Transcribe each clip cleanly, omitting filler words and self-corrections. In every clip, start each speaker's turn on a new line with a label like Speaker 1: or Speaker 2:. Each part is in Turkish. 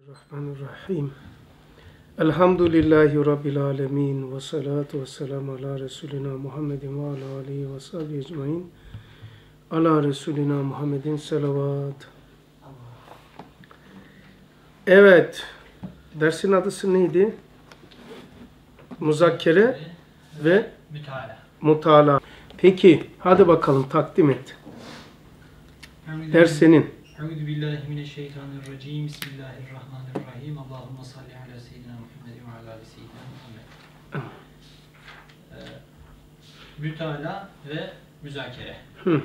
Speaker 1: Bismillahirrahmanirrahim. Elhamdülillahi Rabbil alemin. Ve salatu ve selamu ala Resulina Muhammedin ve ala aleyhi ve sahibi ecmain. Ala Resulina Muhammedin selavat. Evet. Dersin adısı neydi? Muzakkere ve mutala. Peki. Hadi bakalım takdim et. Ders senin.
Speaker 2: Euzubillahimineşşeytanirracim. Bismillahirrahmanirrahim. Allahümme salli ala seyyidina Muhammedin ve ala seyyidina Muhammed. Mütala ve müzakere.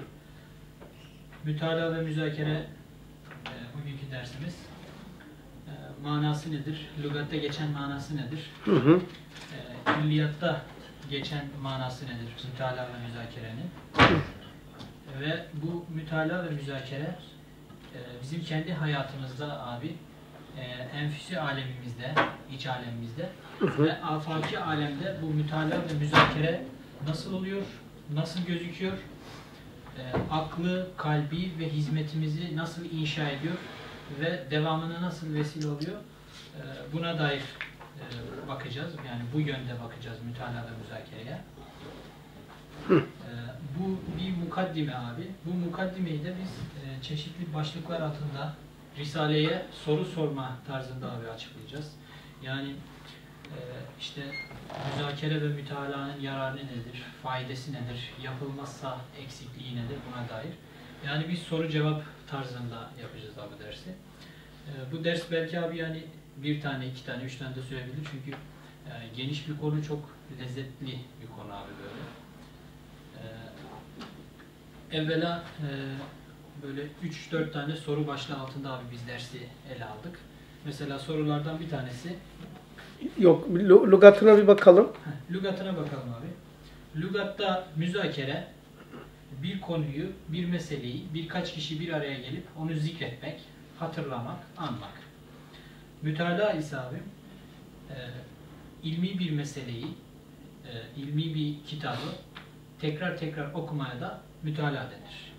Speaker 2: Mütala ve müzakere bugünkü dersimiz. Manası nedir? Lügatta geçen manası nedir? Külliyatta geçen manası nedir? Mütala ve müzakerenin. Ve bu mütala ve müzakere bizim kendi hayatımızda abi enfüsi alemimizde, iç alemimizde ve afaki alemde bu mütala ve müzakere nasıl oluyor, nasıl gözüküyor, aklı, kalbi ve hizmetimizi nasıl inşa ediyor ve devamına nasıl vesile oluyor, buna dair bakacağız. Yani bu yönde bakacağız mütala ve müzakereye. Bu bir mukaddime abi. Bu mukaddimeyi de biz çeşitli başlıklar altında Risale'ye soru sorma tarzında abi açıklayacağız. Yani işte müzakere ve mütalaanın yararı nedir, faydası nedir, yapılmazsa eksikliği nedir buna dair. Yani biz soru cevap tarzında yapacağız abi dersi. Bu ders belki abi yani bir tane, iki tane, üç tane de sürebilir çünkü geniş bir konu, çok lezzetli bir konu abi böyle. Evvela böyle 3-4 tane soru başlığı altında abi biz dersi ele aldık. Mesela sorulardan bir tanesi...
Speaker 1: Yok, lügatına bir bakalım.
Speaker 2: Lügatına bakalım abi. Lügatta müzakere, bir konuyu, bir meseleyi, birkaç kişi bir araya gelip onu zikretmek, hatırlamak, anmak. Mütalaa ise abi, ilmi bir meseleyi, ilmi bir kitabı tekrar tekrar okumaya da mütalaa denir.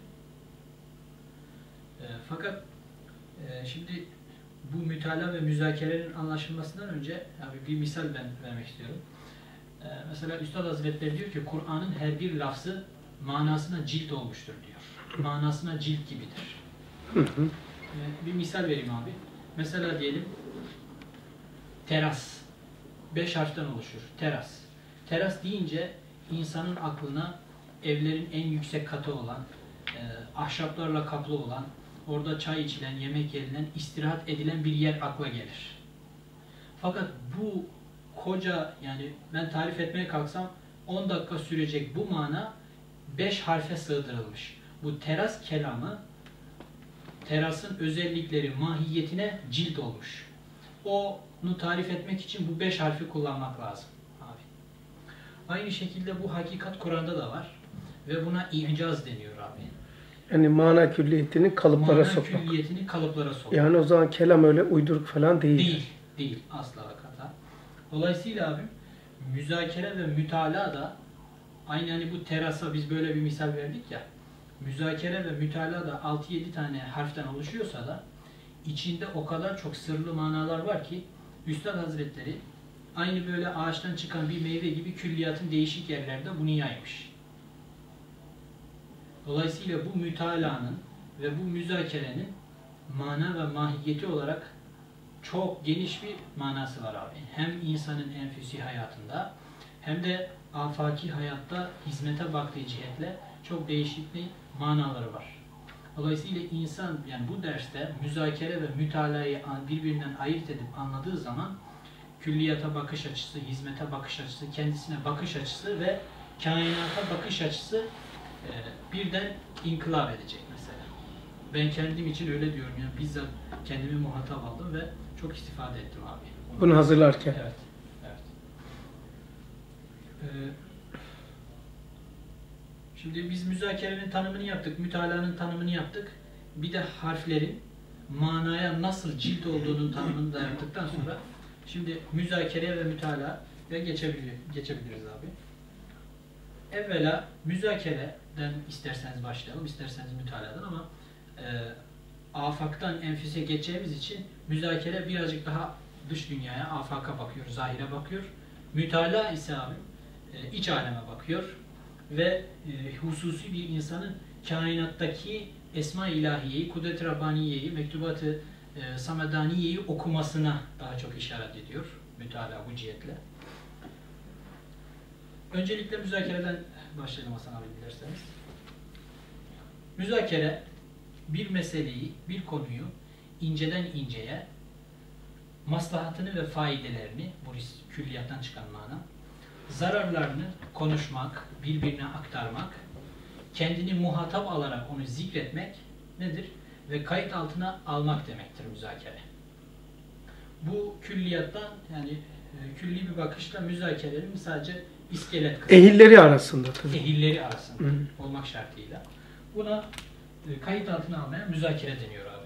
Speaker 2: Fakat şimdi bu mütalaa ve müzakerenin anlaşılmasından önce abi bir misal ben vermek istiyorum. Mesela Üstad Hazretleri diyor ki Kur'an'ın her bir lafzı manasına cilt olmuştur diyor. Manasına cilt gibidir. Bir misal vereyim abi. Mesela diyelim teras. 5 harften oluşur. Teras. Teras deyince insanın aklına evlerin en yüksek katı olan, ahşaplarla kaplı olan, orada çay içilen, yemek yenilen, istirahat edilen bir yer akla gelir. Fakat bu koca, yani ben tarif etmeye kalksam 10 dakika sürecek bu mana 5 harfe sığdırılmış. Bu teras kelamı, terasın özellikleri, mahiyetine cilt olmuş. Onu tarif etmek için bu 5 harfi kullanmak lazım. Aynı şekilde bu hakikat Kur'an'da da var. Ve buna i'caz deniyor abi.
Speaker 1: Yani mana külliyetini kalıplara sokmak.
Speaker 2: Mana külliyetini kalıplara sokmak.
Speaker 1: Yani o zaman kelam öyle uyduruk falan değil.
Speaker 2: Değil. Asla kata. Dolayısıyla abi müzakere ve mütalaa da aynı hani bu terasa biz böyle bir misal verdik ya. Müzakere ve mütalaa da 6-7 tane harften oluşuyorsa da içinde o kadar çok sırlı manalar var ki Üstad Hazretleri aynı böyle ağaçtan çıkan bir meyve gibi külliyatın değişik yerlerde bunu yaymış. Dolayısıyla bu mütalaanın ve bu müzakerenin mana ve mahiyeti olarak çok geniş bir manası var abi. Hem insanın enfüsi hayatında hem de afaki hayatta hizmete baktığı cihetle çok değişikli manaları var. Dolayısıyla insan yani bu derste müzakere ve mütalayı birbirinden ayırt edip anladığı zaman külliyata bakış açısı, hizmete bakış açısı, kendisine bakış açısı ve kainata bakış açısı birden inkılap edecek mesela. Ben kendim için öyle diyorum yani bizzat kendimi muhatap aldım ve çok istifade ettim abi.
Speaker 1: Bunu hazırlarken.
Speaker 2: Evet. Şimdi biz müzakerenin tanımını yaptık, mütalaanın tanımını yaptık. Bir de harflerin manaya nasıl cilt olduğunun tanımını da yaptıktan sonra şimdi müzakereye ve mütalaaya geçebiliriz abi. Evvela müzakereden isterseniz başlayalım, isterseniz mütalaadan ama afaktan enfüse geçeceğimiz için müzakere birazcık daha dış dünyaya, afaka bakıyor, zahire bakıyor. Mütalaa ise abi iç aleme bakıyor ve hususi bir insanın kainattaki Esma-i İlahiye'yi, Kudret-i Rabbaniye'yi, Mektubat-ı Samedaniye'yi okumasına daha çok işaret ediyor mütalaa bu cihetle. Öncelikle müzakereden başlayalım Hasan abi dilerseniz. Müzakere bir meseleyi, bir konuyu inceden inceye maslahatını ve faidelerini, bu külliyattan çıkan mana, zararlarını konuşmak, birbirine aktarmak, kendini muhatap alarak onu zikretmek nedir? Ve kayıt altına almak demektir müzakere. Bu külliyattan yani külli bir bakışla müzakerenin sadece iskelet kısmı.
Speaker 1: Ehilleri arasında tabii.
Speaker 2: Ehilleri arasında olmak şartıyla. Buna kayıt altına almaya müzakere deniyor abi.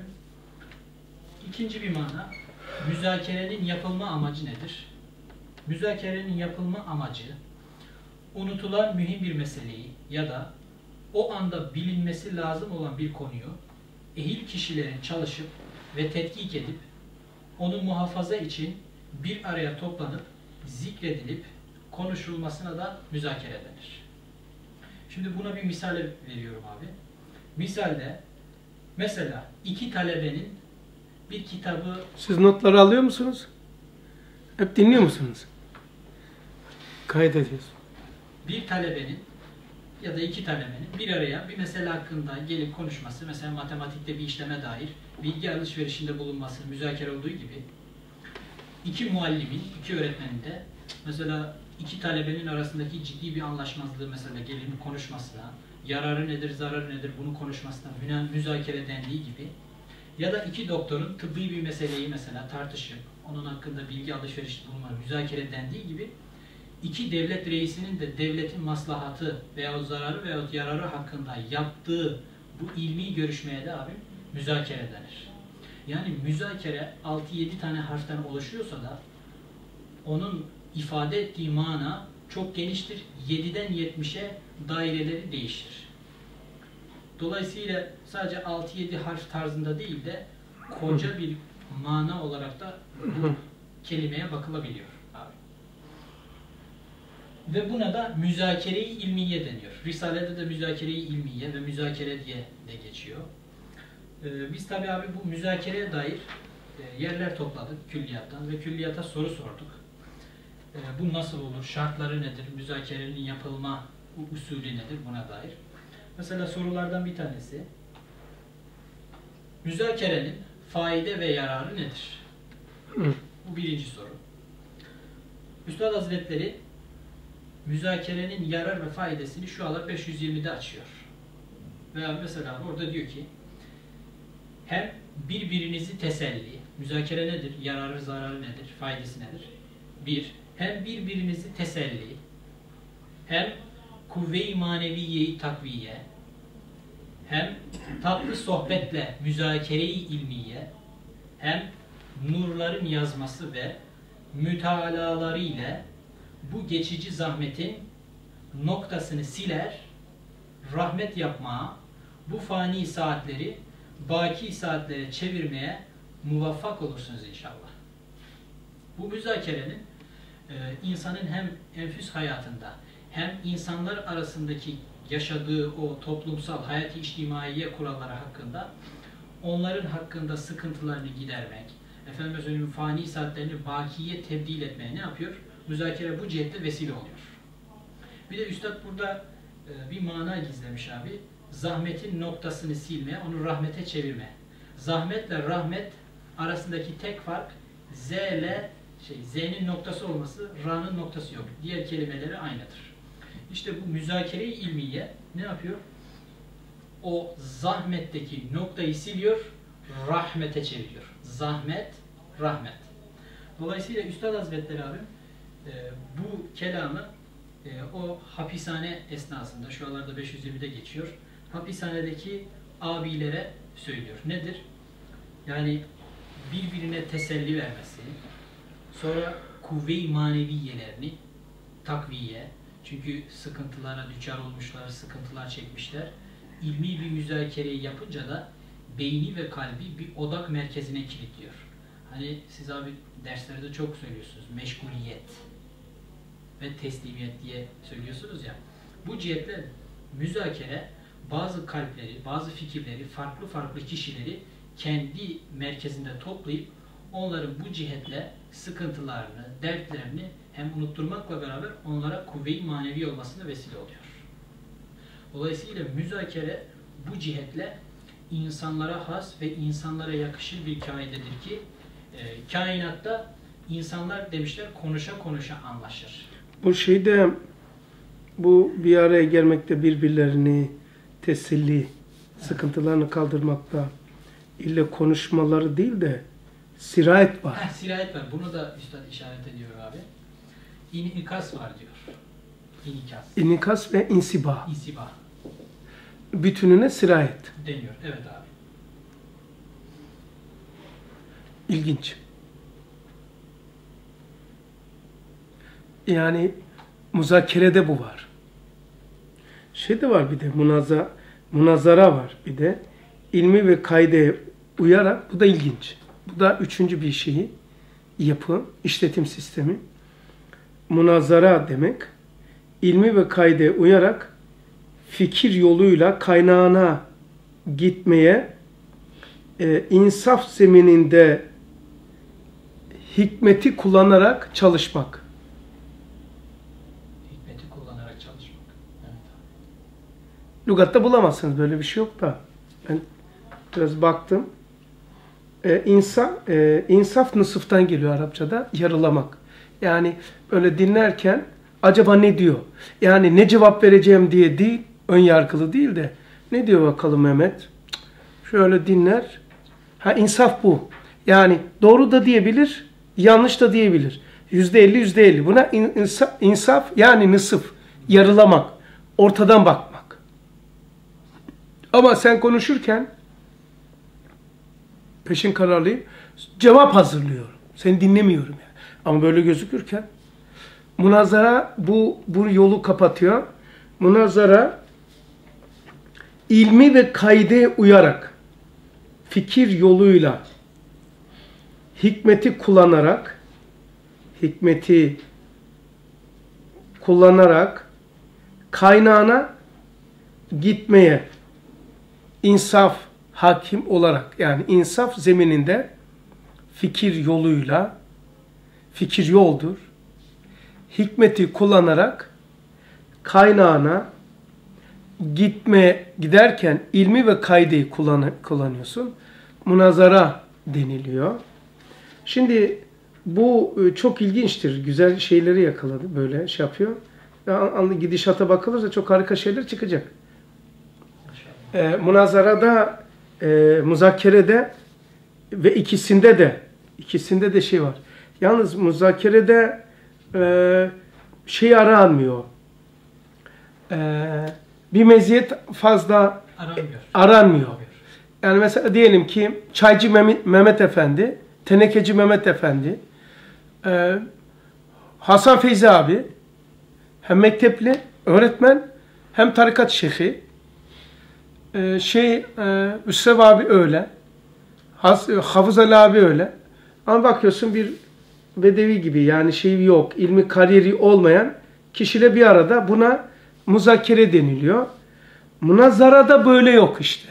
Speaker 2: İkinci bir mana, müzakerenin yapılma amacı nedir? Müzakerenin yapılma amacı, unutulan mühim bir meseleyi ya da o anda bilinmesi lazım olan bir konuyu ehil kişilerin çalışıp ve tetkik edip onu muhafaza için bir araya toplanıp zikredilip konuşulmasına da müzakere denir. Şimdi buna bir misal veriyorum abi. Misalde mesela iki talebenin bir kitabı...
Speaker 1: Siz notları alıyor musunuz? Hep dinliyor musunuz? Kaydediyorsun.
Speaker 2: Bir talebenin ya da iki talebenin bir araya bir mesele hakkında gelip konuşması, mesela matematikte bir işleme dair bilgi alışverişinde bulunması, müzakere olduğu gibi iki muallimin, iki öğretmenin de mesela iki talebenin arasındaki ciddi bir anlaşmazlığı mesela gelip konuşmasına, yararı nedir, zararı nedir bunu konuşmasına müzakere dendiği gibi ya da iki doktorun tıbbi bir meseleyi mesela tartışıp onun hakkında bilgi alışverişinde bulunma, müzakere dendiği gibi iki devlet reisinin de devletin maslahatı veyahut zararı veyahut yararı hakkında yaptığı bu ilmi görüşmeye de abi müzakere denir. Yani müzakere 6-7 tane harften oluşuyorsa da onun ifade ettiği mana çok geniştir. 7'den 70'e daireleri değişir. Dolayısıyla sadece 6-7 harf tarzında değil de koca bir mana olarak da bu kelimeye bakılabiliyor abi. Ve buna da müzakere-i ilmiye deniyor. Risalede de müzakere-i ilmiye ve müzakere diye de geçiyor. Biz tabi abi bu müzakereye dair yerler topladık külliyattan ve külliyata soru sorduk. Bu nasıl olur, şartları nedir, müzakerenin yapılma usulü nedir buna dair. Mesela sorulardan bir tanesi, müzakerenin faide ve yararı nedir? Bu birinci soru. Üstad Hazretleri müzakerenin yarar ve faidesini şu ala 520'de açıyor. Veya mesela orada diyor ki hem birbirinizi teselli, müzakere nedir, yararı zararı nedir, faydası nedir? Bir, hem birbirinizi teselli, hem kuvve-i maneviye-i takviye, hem tatlı sohbetle müzakere-i ilmiye, hem nurların yazması ve mütalaları ile bu geçici zahmetin noktasını siler, rahmet yapmaya, bu fani saatleri baki saatlere çevirmeye muvaffak olursunuz inşallah. Bu müzakerenin insanın hem enfüs hayatında hem insanlar arasındaki yaşadığı o toplumsal hayat-ı içtimaiye kuralları hakkında onların hakkında sıkıntılarını gidermek, efendim söyleyeyim fani saatlerini bakiye tebdil etmeye ne yapıyor? Müzakere bu cihette vesile oluyor. Bir de Üstad burada bir mana gizlemiş abi. Zahmetin noktasını silmeye, onu rahmete çevirme. Zahmetle rahmet arasındaki tek fark Z ile Z'nin noktası olması, Ra'nın noktası yok. Diğer kelimeleri aynıdır. İşte bu müzakere-i ilmiye ne yapıyor? O zahmetteki noktayı siliyor, rahmete çeviriyor. Zahmet, rahmet. Dolayısıyla Üstad Hazretleri abi bu kelamı o hapishane esnasında, şu anlarda 520'de geçiyor, hapishanedeki abilere söylüyor. Nedir? Yani birbirine teselli vermesi, sonra kuvve-i maneviyelerini takviye, çünkü sıkıntılara düçar olmuşlar, sıkıntılar çekmişler. İlmi bir müzakereyi yapınca da beyni ve kalbi bir odak merkezine kilitliyor. Hani siz abi derslerde çok söylüyorsunuz. Meşguliyet ve teslimiyet diye söylüyorsunuz ya. Bu cihetle müzakere bazı kalpleri, bazı fikirleri, farklı farklı kişileri kendi merkezinde toplayıp onların bu cihetle sıkıntılarını, dertlerini hem unutturmakla beraber onlara kuvve-i manevi olmasına vesile oluyor. Dolayısıyla müzakere bu cihetle insanlara has ve insanlara yakışır bir kaidedir ki kainatta insanlar demişler konuşa konuşa anlaşır.
Speaker 1: Bu şeyde bu bir araya gelmekte birbirlerini teselli, sıkıntılarını kaldırmakta ille konuşmaları değil de sirayet var.
Speaker 2: Sirayet var. Bunu da Üstad işaret ediyor abi. İnikas var diyor. İnikas.
Speaker 1: İnikas ve insiba.
Speaker 2: İnsiba.
Speaker 1: Bütününe sirayet.
Speaker 2: Deniyor. Evet abi.
Speaker 1: İlginç. Yani muzakerede bu var. Şey de var bir de münazara var bir de. İlmi ve kaideye uyarak, bu da ilginç. Bu da üçüncü bir şeyi, yapı, işletim sistemi. Münazara demek, ilmi ve kaideye uyarak fikir yoluyla kaynağına gitmeye, insaf zemininde hikmeti kullanarak çalışmak.
Speaker 2: Hikmeti kullanarak çalışmak. Evet.
Speaker 1: Lügatta bulamazsınız, böyle bir şey yok da. Ben biraz baktım. İnsaf nısıftan geliyor Arapçada, yarılamak. Yani böyle dinlerken acaba ne diyor? Yani ne cevap vereceğim diye değil, ön yargılı değil de ne diyor bakalım Mehmet? Şöyle dinler. Ha, insaf bu. Yani doğru da diyebilir, yanlış da diyebilir. %50, %50. Buna insaf yani nısıf, yarılamak, ortadan bakmak. Ama sen konuşurken peşin kararlıyım, cevap hazırlıyorum. Seni dinlemiyorum yani. Ama böyle gözükürken münazara bu yolu kapatıyor. Münazara ilmi ve kaideye uyarak fikir yoluyla hikmeti kullanarak kaynağına gitmeye, insaf hakim olarak, yani insaf zemininde fikir yoluyla, fikir yoldur, hikmeti kullanarak kaynağına giderken ilmi ve kaideyi kullanıyorsun. Münazara deniliyor. Şimdi bu çok ilginçtir. Güzel şeyleri yakaladı. Böyle şey yapıyor. Gidişata bakılırsa çok harika şeyler çıkacak. Münazarada, müzakerede ve ikisinde de şey var. Yalnız müzakerede şey aranmıyor. Bir meziyet fazla aranmıyor. Yani mesela diyelim ki çaycı Mehmet Efendi, tenekeci Mehmet Efendi, Hasan Feyzi abi, hem mektepli, öğretmen, hem tarikat şeyhi, Üsrev abi öyle, Hafız Ali abi öyle. Ama bakıyorsun bir bedevi gibi, yani şey yok, ilmi kariyeri olmayan kişiyle bir arada, buna müzakere deniliyor. Münazarada böyle yok işte.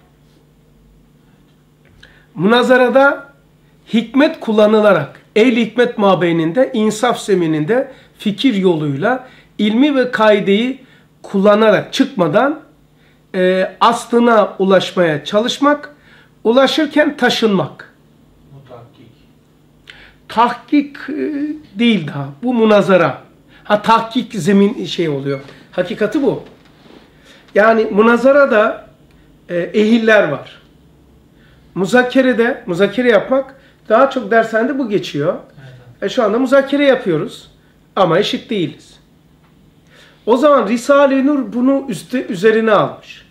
Speaker 1: Münazarada hikmet kullanılarak, ehl-i hikmet mabeyninde, insaf zemininde fikir yoluyla ilmi ve kaideyi kullanarak çıkmadan aslına ulaşmaya çalışmak, ulaşırken taşınmak. Tahkik değil daha. Bu münazara. Tahkik zemin şey oluyor. Hakikati bu. Yani münazarada ehiller var. Müzakere yapmak, daha çok dershanede bu geçiyor. Evet. Şu anda müzakere yapıyoruz ama eşit değiliz. O zaman Risale-i Nur bunu üzerine almış.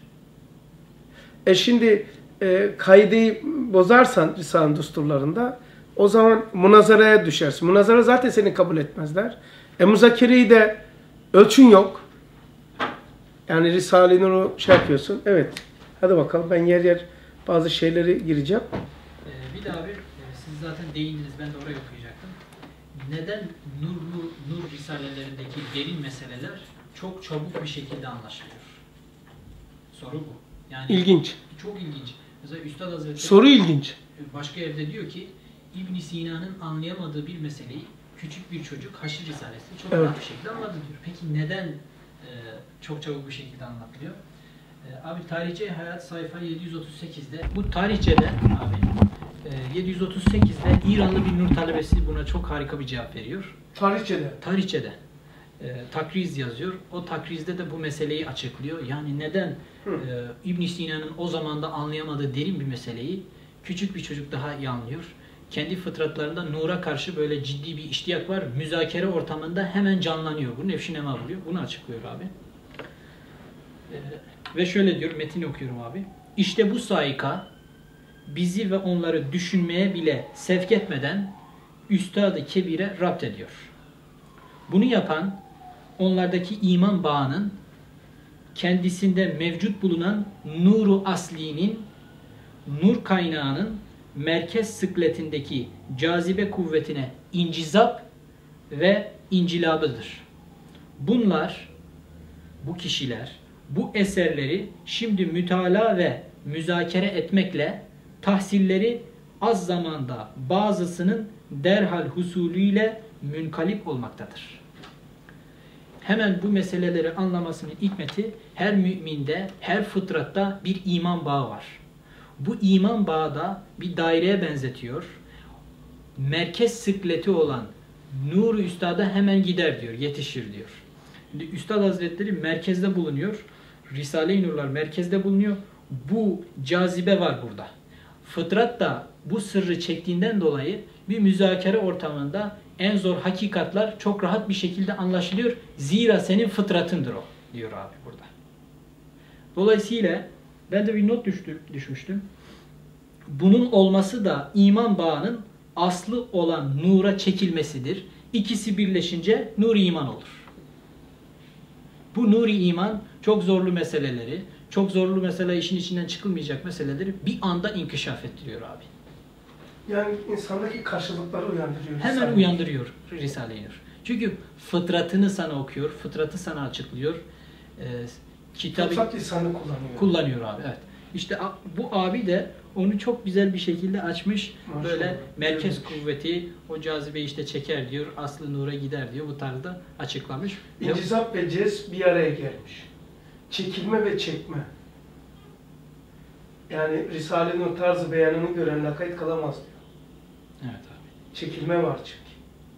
Speaker 1: Şimdi kaideyi bozarsan Risale-i Düsturlarında, o zaman münazaraya düşersin. Münazara zaten seni kabul etmezler. Müzakereyi de ölçün yok. Yani Risale-i Nur'u şey yapıyorsun. Evet. Hadi bakalım, ben yer yer bazı şeylere gireceğim.
Speaker 2: Bir de abi siz zaten değindiniz, ben de oraya okuyacaktım. Neden Nur risalelerindeki derin meseleler çok çabuk bir şekilde anlaşılıyor? Soru bu. Yani
Speaker 1: İlginç.
Speaker 2: çok ilginç. Mesela Üstad Hazretleri
Speaker 1: Soru ilginç.
Speaker 2: başka yerde diyor ki İbn Sina'nın anlayamadığı bir meseleyi küçük bir çocuk Haşr Risalesi çok rahat bir şekilde anladı diyor. Peki neden çok çabuk bir şekilde anlatılıyor? Abi Tarihçe Hayat sayfa 738'de, bu Tarihçe'de abi 738'de İranlı bir Nur talebesi buna çok harika bir cevap veriyor. Tarihçe'de takriz yazıyor. O takrizde de bu meseleyi açıklıyor. Yani neden İbn Sina'nın o zamanda anlayamadığı derin bir meseleyi küçük bir çocuk daha iyi anlıyor. Kendi fıtratlarında nura karşı böyle ciddi bir iştiyak var. Müzakere ortamında hemen canlanıyor. Bu nefşi nema buluyor. Bunu açıklıyor abi. Ve şöyle diyor, metini okuyorum abi. İşte bu saika bizi ve onları düşünmeye bile sevk etmeden Üstad-ı Kebir'e rapt ediyor. Bunu yapan onlardaki iman bağının kendisinde mevcut bulunan nuru aslinin, nur kaynağının merkez sıkletindeki cazibe kuvvetine incizap ve incilabıdır. Bunlar, bu kişiler, bu eserleri şimdi mütalaa ve müzakere etmekle tahsilleri az zamanda bazısının derhal husulüyle münkalip olmaktadır. Hemen bu meseleleri anlamasının hikmeti, her müminde, her fıtratta bir iman bağı var. Bu iman bağı da bir daireye benzetiyor. Merkez sıkleti olan Nur-u Üstad'a hemen gider diyor, yetişir diyor. Şimdi Üstad Hazretleri merkezde bulunuyor. Risale-i Nurlar merkezde bulunuyor. Bu cazibe var burada. Fıtrat da bu sırrı çektiğinden dolayı bir müzakere ortamında en zor hakikatler çok rahat bir şekilde anlaşılıyor. Zira senin fıtratındır o, diyor abi burada. Dolayısıyla ben de bir not düşmüştüm. Bunun olması da iman bağının aslı olan nura çekilmesidir. İkisi birleşince nur iman olur. Bu nuri iman çok zorlu meseleleri, çok zorlu mesele işin içinden çıkılmayacak meseleleri bir anda inkişaf ettiriyor abi.
Speaker 1: Yani insandaki karşılıkları uyandırıyor.
Speaker 2: Hemen uyandırıyor Risale-i Nur. Çünkü fıtratını sana okuyor, fıtratı sana açıklıyor.
Speaker 1: Fıtrat lisanı
Speaker 2: kullanıyor abi, evet. İşte bu abi de onu çok güzel bir şekilde açmış. Maşallah. Böyle merkez kuvveti o cazibe işte çeker diyor, aslı nura gider diyor. Bu tarzda açıklamış.
Speaker 1: İncizap ve cezb bir araya gelmiş. Çekilme ve çekme. Yani Risale-i tarzı beyanını gören lakayt kalamaz diyor.
Speaker 2: Evet abi.
Speaker 1: Çekilme var çünkü.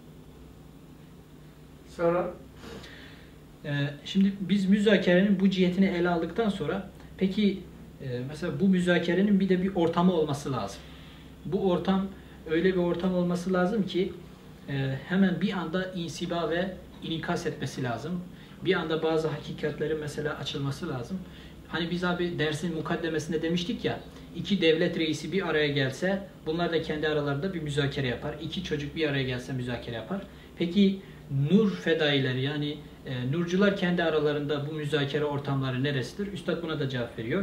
Speaker 1: Sonra?
Speaker 2: Şimdi biz müzakerenin bu cihetini ele aldıktan sonra peki mesela bu müzakerenin bir de bir ortamı olması lazım. Bu ortam öyle bir ortam olması lazım ki hemen bir anda insiba ve inikas etmesi lazım. Bir anda bazı hakikatlerin mesela açılması lazım. Hani biz abi dersin mukaddemesinde demiştik ya, iki devlet reisi bir araya gelse bunlar da kendi aralarında bir müzakere yapar. İki çocuk bir araya gelse müzakere yapar. Peki nur fedaileri yani nurcular kendi aralarında bu müzakere ortamları neresidir? Üstad buna da cevap veriyor.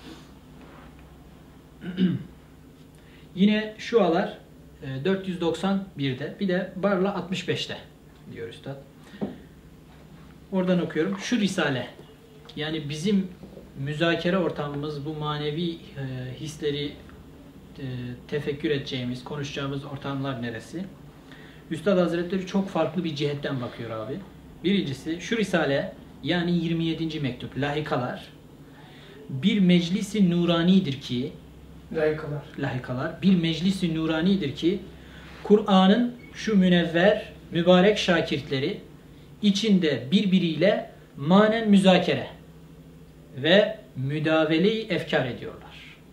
Speaker 2: Yine şualar 491'de bir de Barla 65'te diyor Üstad. Oradan okuyorum. Şu risale yani bizim müzakere ortamımız, bu manevi hisleri tefekkür edeceğimiz, konuşacağımız ortamlar neresi? Üstad Hazretleri çok farklı bir cihetten bakıyor abi. Birincisi şu risale yani 27. mektup lahikalar bir meclisi nuranidir ki lahikalar bir meclisi nuranidir ki Kur'an'ın şu münevver mübarek şakirtleri içinde birbiriyle manen müzakere ve müdavele-i efkar ediyorlar.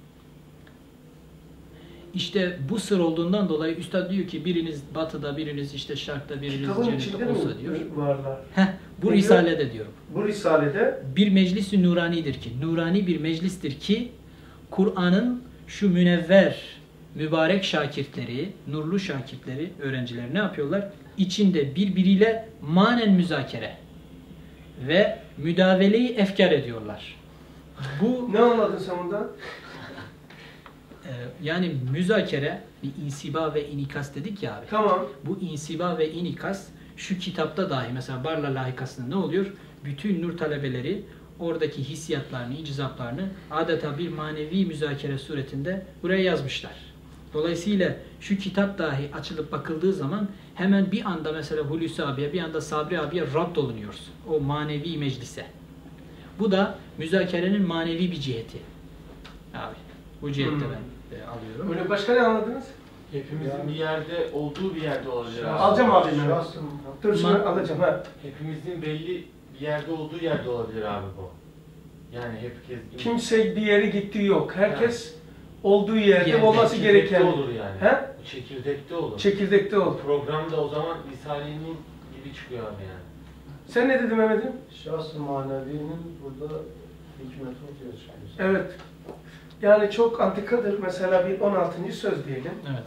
Speaker 2: İşte bu sır olduğundan dolayı Üstad diyor ki biriniz batıda, biriniz işte şarkta, biriniz cennette olsa diyor.
Speaker 1: Varlar.
Speaker 2: Bu risalede diyorum.
Speaker 1: Bu risalede
Speaker 2: bir meclis-i nuranidir ki, nurani bir meclistir ki Kur'an'ın şu münevver, mübarek şakirtleri, nurlu şakirtleri, öğrenciler ne yapıyorlar? İçinde birbiriyle manen müzakere ve müdavele-i efkar ediyorlar. Bu
Speaker 1: ne anladın sen bundan?
Speaker 2: Yani müzakere, bir insiba ve inikas dedik ya abi.
Speaker 1: Tamam.
Speaker 2: Bu insiba ve inikas şu kitapta dahi mesela Barla Lahikası'nda ne oluyor? Bütün nur talebeleri oradaki hissiyatlarını, iczaplarını adeta bir manevi müzakere suretinde buraya yazmışlar. Dolayısıyla şu kitap dahi açılıp bakıldığı zaman hemen bir anda mesela Hulusi abiye, bir anda Sabri abiye radd olunuyoruz. O manevi meclise. Bu da müzakerenin manevi bir ciheti. Abi, bu cihette ben alıyorum.
Speaker 1: Öyle başka ne anladınız?
Speaker 3: Hepimizin bir yerde olduğu bir yerde olabilir abi.
Speaker 1: Alacağım abi. Dur şunu alacağım ha.
Speaker 3: Hepimizin belli bir yerde olduğu yerde olabilir abi bu. Yani herkes...
Speaker 1: Kimse bir yere gittiği yok. Herkes olduğu yerde
Speaker 2: Yerde,
Speaker 1: olması gereken.
Speaker 3: olur yani.
Speaker 1: He?
Speaker 3: Bu çekirdekte olur.
Speaker 1: Çekirdekte olur.
Speaker 3: Programda o zaman Risale-i Nur gibi çıkıyor abi yani.
Speaker 1: Sen ne dedin Mehmet'im?
Speaker 4: Şahs-ı manevinin burada hikmeti ortaya çıkıyor.
Speaker 1: Evet. Yani çok antikadır. Mesela bir 16. söz diyelim.
Speaker 2: Evet.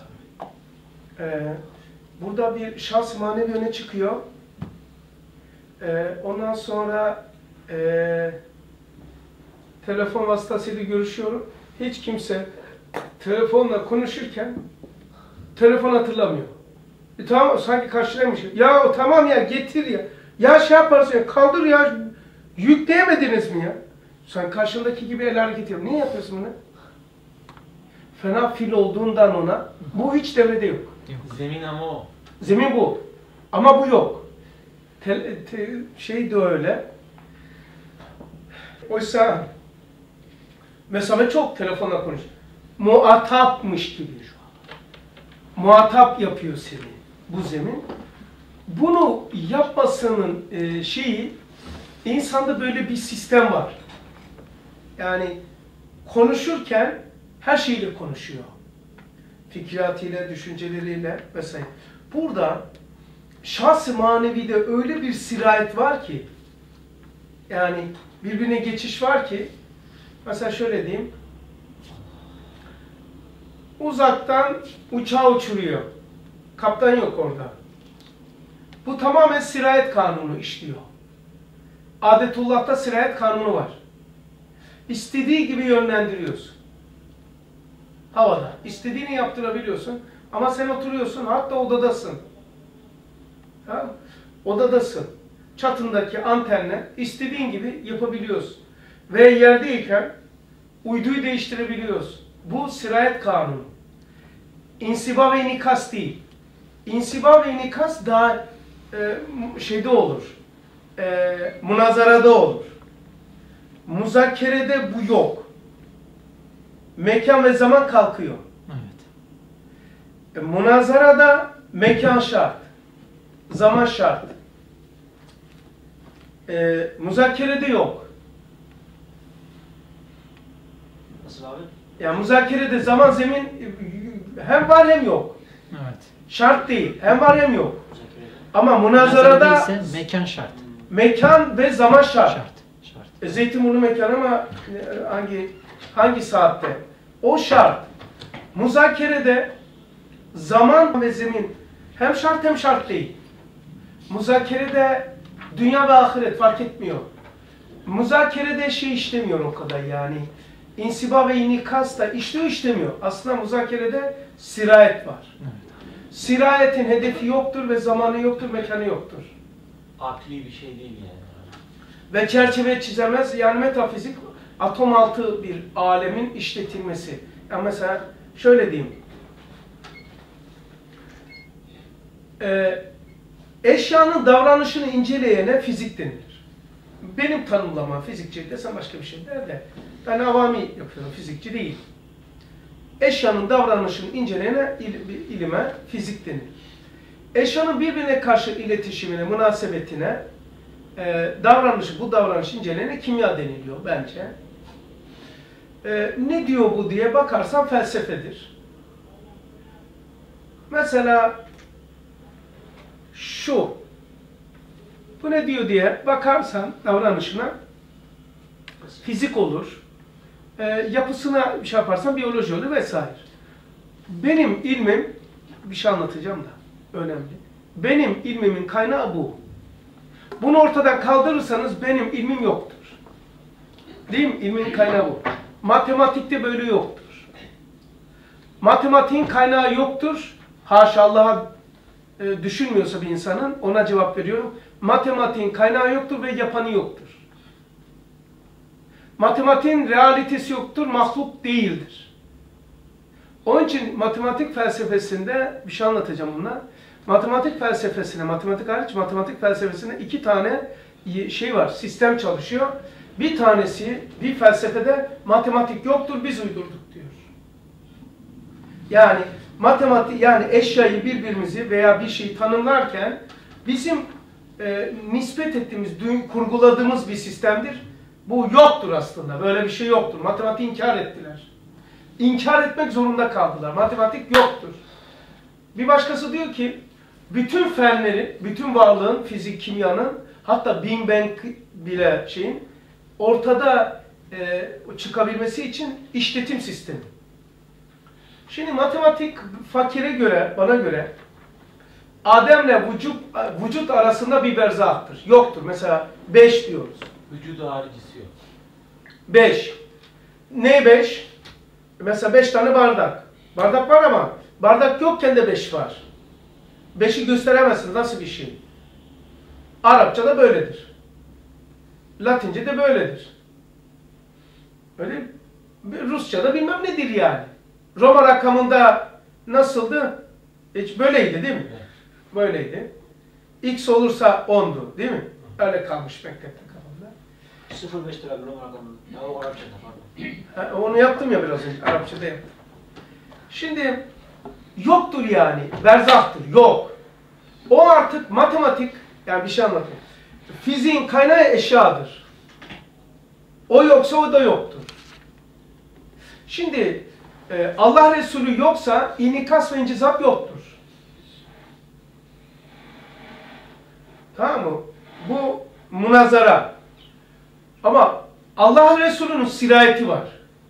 Speaker 1: Burada bir şahs manevi öne çıkıyor. Ondan sonra telefon vasıtasıyla görüşüyorum. Hiç kimse telefonla konuşurken telefon hatırlamıyor. Tamam sanki karşılamış. Ya tamam ya getir ya. Ya şey yaparsın ya kaldır ya. Yükleyemediniz mi ya? Sen karşındaki gibi el hareket yap. Niye yapıyorsun bunu? Fena fil olduğundan ona. Bu hiç devrede yok.
Speaker 3: Zemin ama o.
Speaker 1: Zemin bu. Ama bu yok. Şey de öyle. Oysa mesafe çok telefonla konuş. Muhatapmış gibi. Muhatap yapıyor seni bu zemin. Bunu yapmasının şeyi insanda böyle bir sistem var. Yani konuşurken her şeyle konuşuyor. Fikriyatıyla, düşünceleriyle vesaire. Burada şahs-ı manevide öyle bir sirayet var ki yani birbirine geçiş var ki mesela şöyle diyeyim uzaktan uçağı uçuruyor. Kaptan yok orada. Bu tamamen sirayet kanunu işliyor. Adetullah'ta sirayet kanunu var. İstediği gibi yönlendiriyorsun. Havada. İstediğini yaptırabiliyorsun. Ama sen oturuyorsun, hatta odadasın. Tamam mı? Odadasın. Çatındaki antenle istediğin gibi yapabiliyorsun. Ve yerdeyken uyduyu değiştirebiliyorsun. Bu sirayet kanunu. İnsiba ve inikas değil. İnsiba ve inikas daha şeyde olur. Münazarada olur. Muzakerede bu yok. Mekan ve zaman kalkıyor.
Speaker 2: Evet.
Speaker 1: Münazarada mekan şart. Zaman şart. Muzakerede yok.
Speaker 3: Nasıl abi?
Speaker 1: Yani muzakerede zaman zemin hem var hem yok.
Speaker 2: Evet.
Speaker 1: Şart değil. Hem var hem yok. Ama
Speaker 2: Münazarada
Speaker 1: münazarada
Speaker 2: ise mekan şart.
Speaker 1: mekan ve zaman şart.
Speaker 2: Şart.
Speaker 1: Zeytinburnu mekan ama hangi saatte? O şart. Muzakerede zaman ve zemin hem şart hem şart değil. Muzakerede dünya ve ahiret fark etmiyor. Muzakerede şey işlemiyor o kadar yani. İnsiba ve inikas da işlemiyor. Aslında muzakerede sirayet var.
Speaker 2: Evet.
Speaker 1: Sirayetin hedefi yoktur ve zamanı yoktur, mekanı yoktur.
Speaker 3: Akli bir şey değil yani.
Speaker 1: Ve çerçeve çizemez. Yani metafizik atom altı bir alemin işletilmesi. Yani mesela şöyle diyeyim. Eşyanın davranışını inceleyene fizik denilir. Benim tanımlamam fizikçi desem başka bir şey der de ben avami yapıyorum, fizikçi değil. Eşyanın davranışını inceleyene ilime fizik denilir. Eşyanın birbirine karşı iletişimine, münasebetine bu davranışı inceleyene kimya deniliyor bence. Ne diyor bu diye bakarsan felsefedir. Mesela şu, bu ne diyor diye bakarsan davranışına fizik olur. Yapısına bir şey yaparsan biyoloji olur vesaire. Benim ilmim, bir şey anlatacağım da önemli. Benim ilmimin kaynağı bu. Bunu ortadan kaldırırsanız benim ilmim yoktur. Değil mi? İlmin kaynağı bu. Matematikte böyle yoktur. Matematiğin kaynağı yoktur. Haşa Allah'a düşünmüyorsa bir insanın, ona cevap veriyorum. Matematiğin kaynağı yoktur ve yapanı yoktur. Matematiğin realitesi yoktur, mahluk değildir. Onun için matematik felsefesinde, bir şey anlatacağım bununla. Matematik felsefesine, matematik hariç matematik felsefesinde 2 tane şey var, sistem çalışıyor. Bir tanesi, bir felsefede matematik yoktur, biz uydurduk diyor. Yani matematik, yani eşyayı birbirimizi veya bir şeyi tanımlarken bizim nispet ettiğimiz, kurguladığımız bir sistemdir. Bu yoktur aslında, böyle bir şey yoktur. Matematiği inkar ettiler. İnkar etmek zorunda kaldılar. Matematik yoktur. Bir başkası diyor ki, bütün fenlerin, bütün varlığın, fizik, kimyanın, hatta Big Bang bile şeyin, ortada çıkabilmesi için işletim sistemi. Şimdi matematik fakire göre, bana göre, Adem'le vücut arasında bir berzahtır. Yoktur. Mesela 5 diyoruz.
Speaker 3: Vücudu haricisi yok.
Speaker 1: 5. Ne 5? Mesela 5 tane bardak. Bardak var ama bardak yokken de 5 var. 5'i gösteremezsiniz. Nasıl bir şey? Arapçada böyledir. Latince'de böyledir. Öyle Rusça'da bilmem nedir yani. Roma rakamında nasıldı? Hiç böyleydi değil mi?
Speaker 3: Evet.
Speaker 1: Böyleydi. X olursa 10'du değil mi? Öyle kalmış mektepte kafamda.
Speaker 5: 0,5 lira Roma rakamında. Ya o Arapçada pardon.
Speaker 1: Onu yaptım ya biraz önce. Arapçada yaptım. Şimdi yoktur yani. Berzahtır. Yok. O artık matematik, yani bir şey anlatayım. Fiziğin kaynağı eşyadır. O yoksa o da yoktur. Şimdi Allah Resulü yoksa inikas ve incizap yoktur. Tamam mı? Bu münazara. Ama Allah Resulü'nün sirayeti var.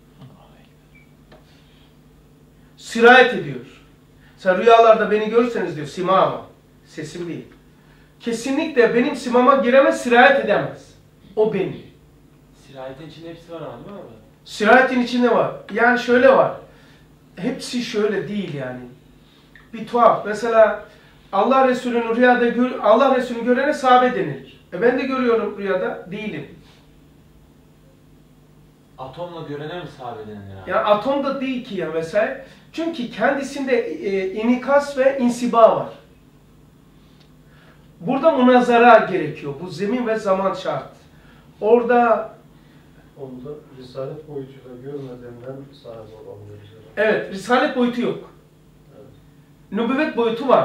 Speaker 1: Sirayet ediyor. Sen rüyalarda beni görürseniz diyor, simama. Sesim değil. Kesinlikle benim simama giremez, sirayet edemez. O benim.
Speaker 3: Sirayetin içinde hepsi var ama değil mi abi?
Speaker 1: Sirayetin içinde var. Yani şöyle var. Hepsi şöyle değil yani. Bir tuhaf. Mesela Allah Resulü'nü rüyada Allah Resulü'nü görene sahabe denilir. Ben de görüyorum rüyada, değilim.
Speaker 3: Atomla görene mi sahabe denilir abi?
Speaker 1: Yani atom da değil ki ya mesela. Çünkü kendisinde inikas ve insiba var. Burada münazara gerekiyor. Bu zemin ve zaman şart. Orada
Speaker 4: Onda risalet boyutuyla görmediğinden sahibi olabiliriz.
Speaker 1: evet, risalet boyutu yok.
Speaker 4: Evet.
Speaker 1: Nübüvvet boyutu var.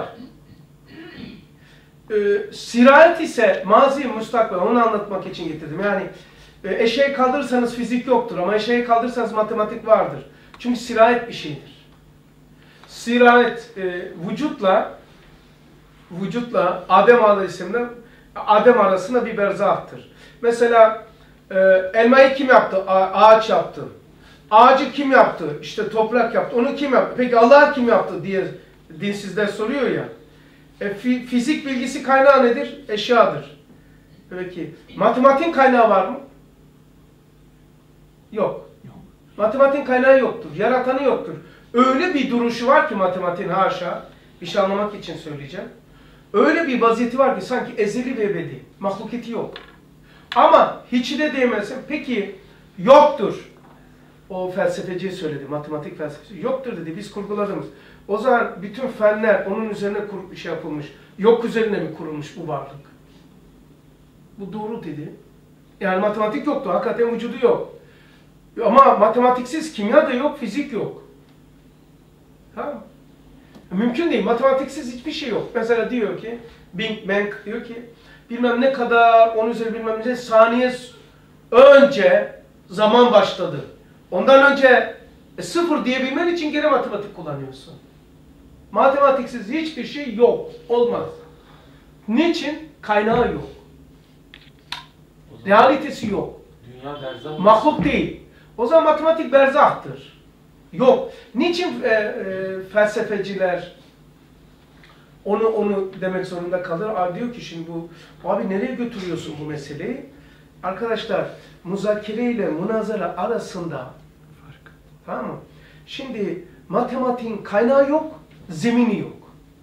Speaker 1: Sirayet ise mazi, müstakbel, onu anlatmak için getirdim. Yani eşeği kaldırırsanız fizik yoktur ama eşeği kaldırırsanız matematik vardır. Çünkü sirayet bir şeydir. Sirayet vücutla Adem Aleyhisselam'la Adem arasında bir berzahtır. Mesela elmayı kim yaptı? Ağaç yaptı. Ağacı kim yaptı? İşte toprak yaptı. Onu kim yaptı? Peki Allah kim yaptı diye dinsizler soruyor ya. Fizik bilgisi kaynağı nedir? Eşyadır. Peki matematiğin kaynağı var mı? Yok. Matematiğin kaynağı yoktur. Yaratanı yoktur. Öyle bir duruşu var ki matematiğin, haşa, bir şey anlamak için söyleyeceğim. Öyle bir vaziyeti var ki sanki ezeli ve ebedi. Mahlukiyeti yok. Ama hiç de değmezsin. Peki yoktur. O felsefeci söyledi, matematik felsefesi. Yoktur dedi, biz kurguladığımız. O zaman bütün fenler onun üzerine bir şey yapılmış. Yok üzerine mi kurulmuş bu varlık? Bu doğru dedi. Yani matematik yoktu, hakikaten vücudu yok. Ama matematiksiz kimya da yok, fizik yok. Tamam. Mümkün değil, matematiksiz hiçbir şey yok. Mesela diyor ki, Big Bang diyor ki, bilmem ne kadar, onun üzeri bilmem ne saniye önce zaman başladı. Ondan önce sıfır diyebilmen için gene matematik kullanıyorsun. Matematiksiz hiçbir şey yok, olmaz. Niçin? Kaynağı yok. Realitesi yok.
Speaker 3: Dünya berzah.
Speaker 1: Mahluk değil. O zaman matematik berzahtır. Yok. Niçin felsefeciler onu demek zorunda kalır? Abi diyor ki şimdi bu, abi nereye götürüyorsun bu meseleyi? Arkadaşlar, muzakere ile münazara arasında fark. Tamam mı? Şimdi Matematiğin kaynağı yok, zemini yok.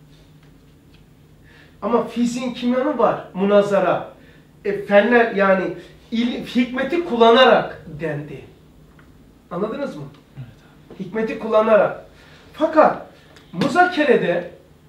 Speaker 1: Ama fiziğin, kimyanın var, münazara. Fenler yani hikmeti kullanarak dendi. Anladınız mı?
Speaker 2: Evet abi.
Speaker 1: Hikmeti kullanarak. Fakat muzakerede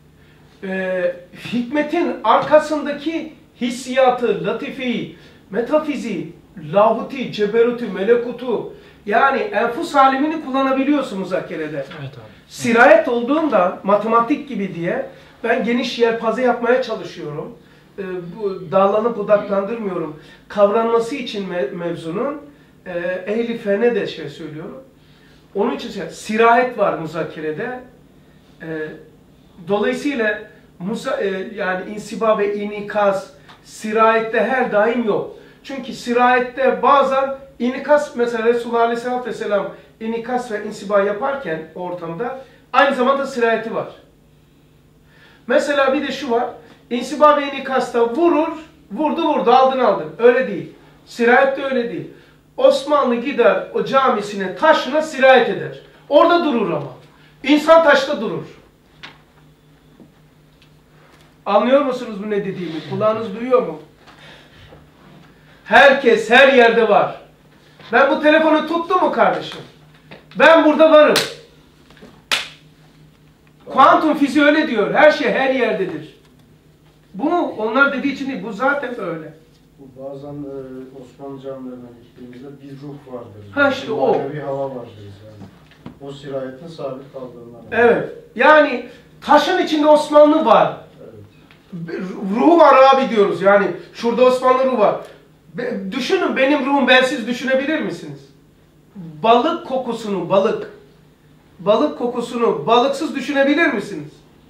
Speaker 1: hikmetin arkasındaki hissiyatı, latifeyi, metafiziği, lahuti, ceberutu, melekutu, yani enfus alemini kullanabiliyorsun muzakerede.
Speaker 2: Evet abi.
Speaker 1: Sirayet olduğunda matematik gibi diye ben geniş yelpaze yapmaya çalışıyorum. Bu dallanıp budaklandırmıyorum. Kavranması için mevzunun ehli fene de söylüyorum. Onun için sirayet var muzakerede. Dolayısıyla yani insiba ve inikaz sirayette her daim yok. Çünkü sirayette bazen inikas, mesela Resulullah Aleyhisselatü Vesselam inikas ve insiba yaparken ortamda aynı zamanda sirayeti var. Mesela bir de şu var. İnsiba ve inikasta vurdu, aldın. Öyle değil. Sirayet de öyle değil. Osmanlı gider o camisine, taşına sirayet eder. Orada durur ama. İnsan taşta durur. Anlıyor musunuz bu ne dediğimi? Kulağınız duyuyor mu? Herkes her yerde var. Ben bu telefonu tuttum mu kardeşim? Ben burada varım. Kuantum fiziği öyle diyor. Her şey her yerdedir. Bunu onlar dediği için değil. Bu zaten öyle.
Speaker 4: Bu bazen Osmanlı camilerine gittiğimizde bir ruh vardır.
Speaker 1: Ha işte o.
Speaker 4: Bir hava vardır yani. O sirayetin sabit kaldığından.
Speaker 1: Evet. Yani taşın içinde Osmanlı var.
Speaker 4: Evet.
Speaker 1: Ruhu var abi diyoruz. Yani şurada Osmanlı ruhu var. Düşünün, benim ruhum bensiz düşünebilir misiniz? Balık kokusunu, balık kokusunu balıksız düşünebilir misiniz?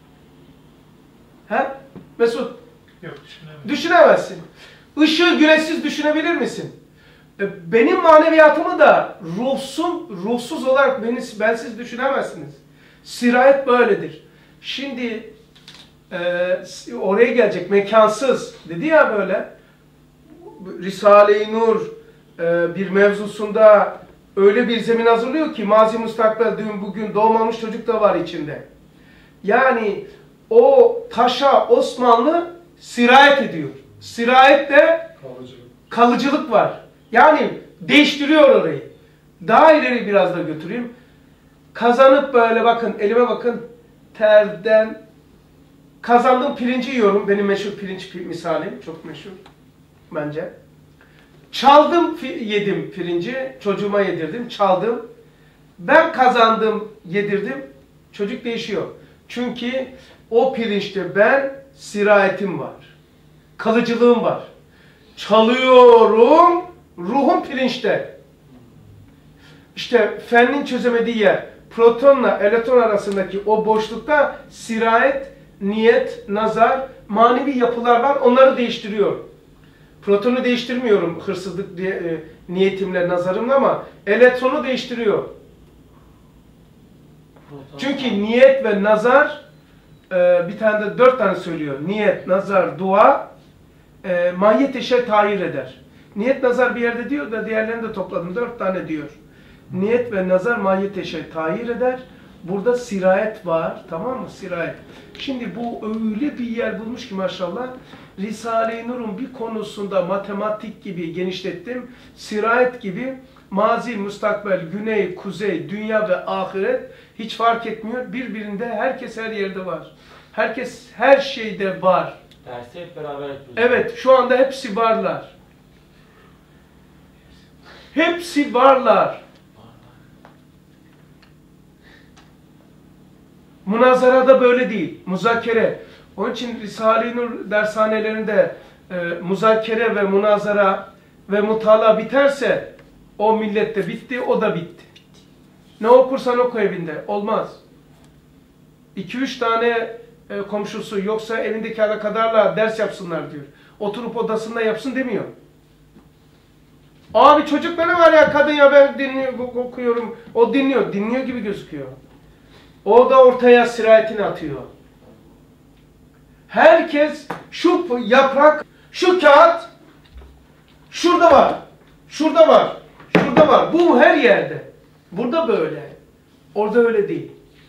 Speaker 1: He? Mesut?
Speaker 2: Yok, düşünemiyorum.
Speaker 1: Düşünemezsin. Işığı güneşsiz düşünebilir misin? Benim maneviyatımı da ruhsuz olarak bensiz düşünemezsiniz. Sirayet böyledir. Şimdi oraya gelecek, mekansız dedi ya böyle. Risale-i Nur bir mevzusunda öyle bir zemin hazırlıyor ki mazi müstakbel, dün bugün doğmamış çocuk da var içinde. Yani o taşa Osmanlı sirayet ediyor. Sirayet de kalıcılık var. Yani değiştiriyor orayı. Daha ileri biraz da götüreyim. Kazanıp böyle bakın, elime bakın, terden kazandığım pirinci yiyorum. Benim meşhur pirinç misalim. Çok meşhur bence. Çaldım, yedim pirinci. Çocuğuma yedirdim. Çaldım. Ben kazandım, yedirdim. Çocuk değişiyor. Çünkü o pirinçte ben sirayetim var. Kalıcılığım var. Çalıyorum, ruhum pirinçte. İşte fennin çözemediği yer, protonla elektron arasındaki o boşlukta sirayet, niyet, nazar, manevi yapılar var. Onları değiştiriyor. Protonu değiştirmiyorum hırsızlık diye, niyetimle, nazarımla, ama elektronu değiştiriyor. Çünkü niyet ve nazar, bir tane de 4 tane söylüyor. Niyet, nazar, dua, mahiyet-i şey tahir eder. Niyet, nazar bir yerde diyor da diğerlerini de topladım. 4 tane diyor. Niyet ve nazar mahiyet-i şey tahir eder. Burada sirayet var. Tamam mı? Sirayet. Şimdi bu öyle bir yer bulmuş ki maşallah. Risale-i Nur'un bir konusunda matematik gibi genişlettim. Sirayet gibi mazi, müstakbel, güney, kuzey, dünya ve ahiret hiç fark etmiyor. Birbirinde herkes her yerde var. Herkes her şeyde var.
Speaker 3: Dersi hep beraber yapıyoruz.
Speaker 1: Evet, şu anda hepsi varlar. Hepsi varlar. Münazarada böyle değil. Muzakere. Onun için Risale-i Nur dershanelerinde muzakere ve münazara ve mutala biterse o millette bitti, o da bitti. Ne okursan oku evinde. Olmaz. 2-3 tane komşusu yoksa evindeki alakadarla ders yapsınlar diyor. Oturup odasında yapsın demiyor. Abi çocukları var ya, kadın ya, ben okuyorum. O dinliyor. Dinliyor gibi gözüküyor. O da ortaya sirayetini atıyor. Herkes şu yaprak, şu kağıt şurada var. Şurada var. Şurada var. Bu her yerde. Burada böyle. Orada öyle değil.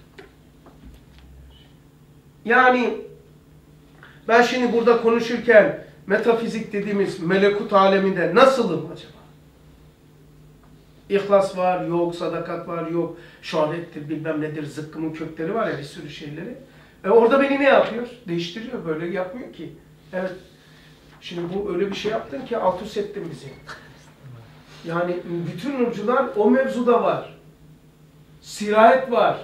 Speaker 1: Yani ben şimdi burada konuşurken metafizik dediğimiz melekut aleminde nasılım acaba? İhlas var, yok, sadakat var, yok, şöhrettir, bilmem nedir, zıkkımın kökleri var ya bir sürü şeyleri. Orada beni ne yapıyor? Değiştiriyor, böyle yapmıyor ki. Evet, şimdi bu öyle bir şey yaptın ki alt üst ettin bizi. Yani bütün nurcular o mevzuda var. Sirayet var.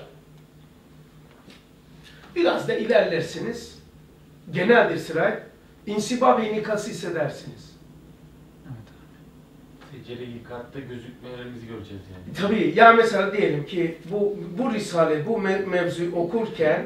Speaker 1: Biraz da ilerlersiniz. Geneldir sirayet. İnsiba ve inikası hissedersiniz.
Speaker 3: Secere-i katta gözükmelerimizi göreceğiz yani.
Speaker 1: Tabii, ya mesela diyelim ki bu risale, bu mevzuyu okurken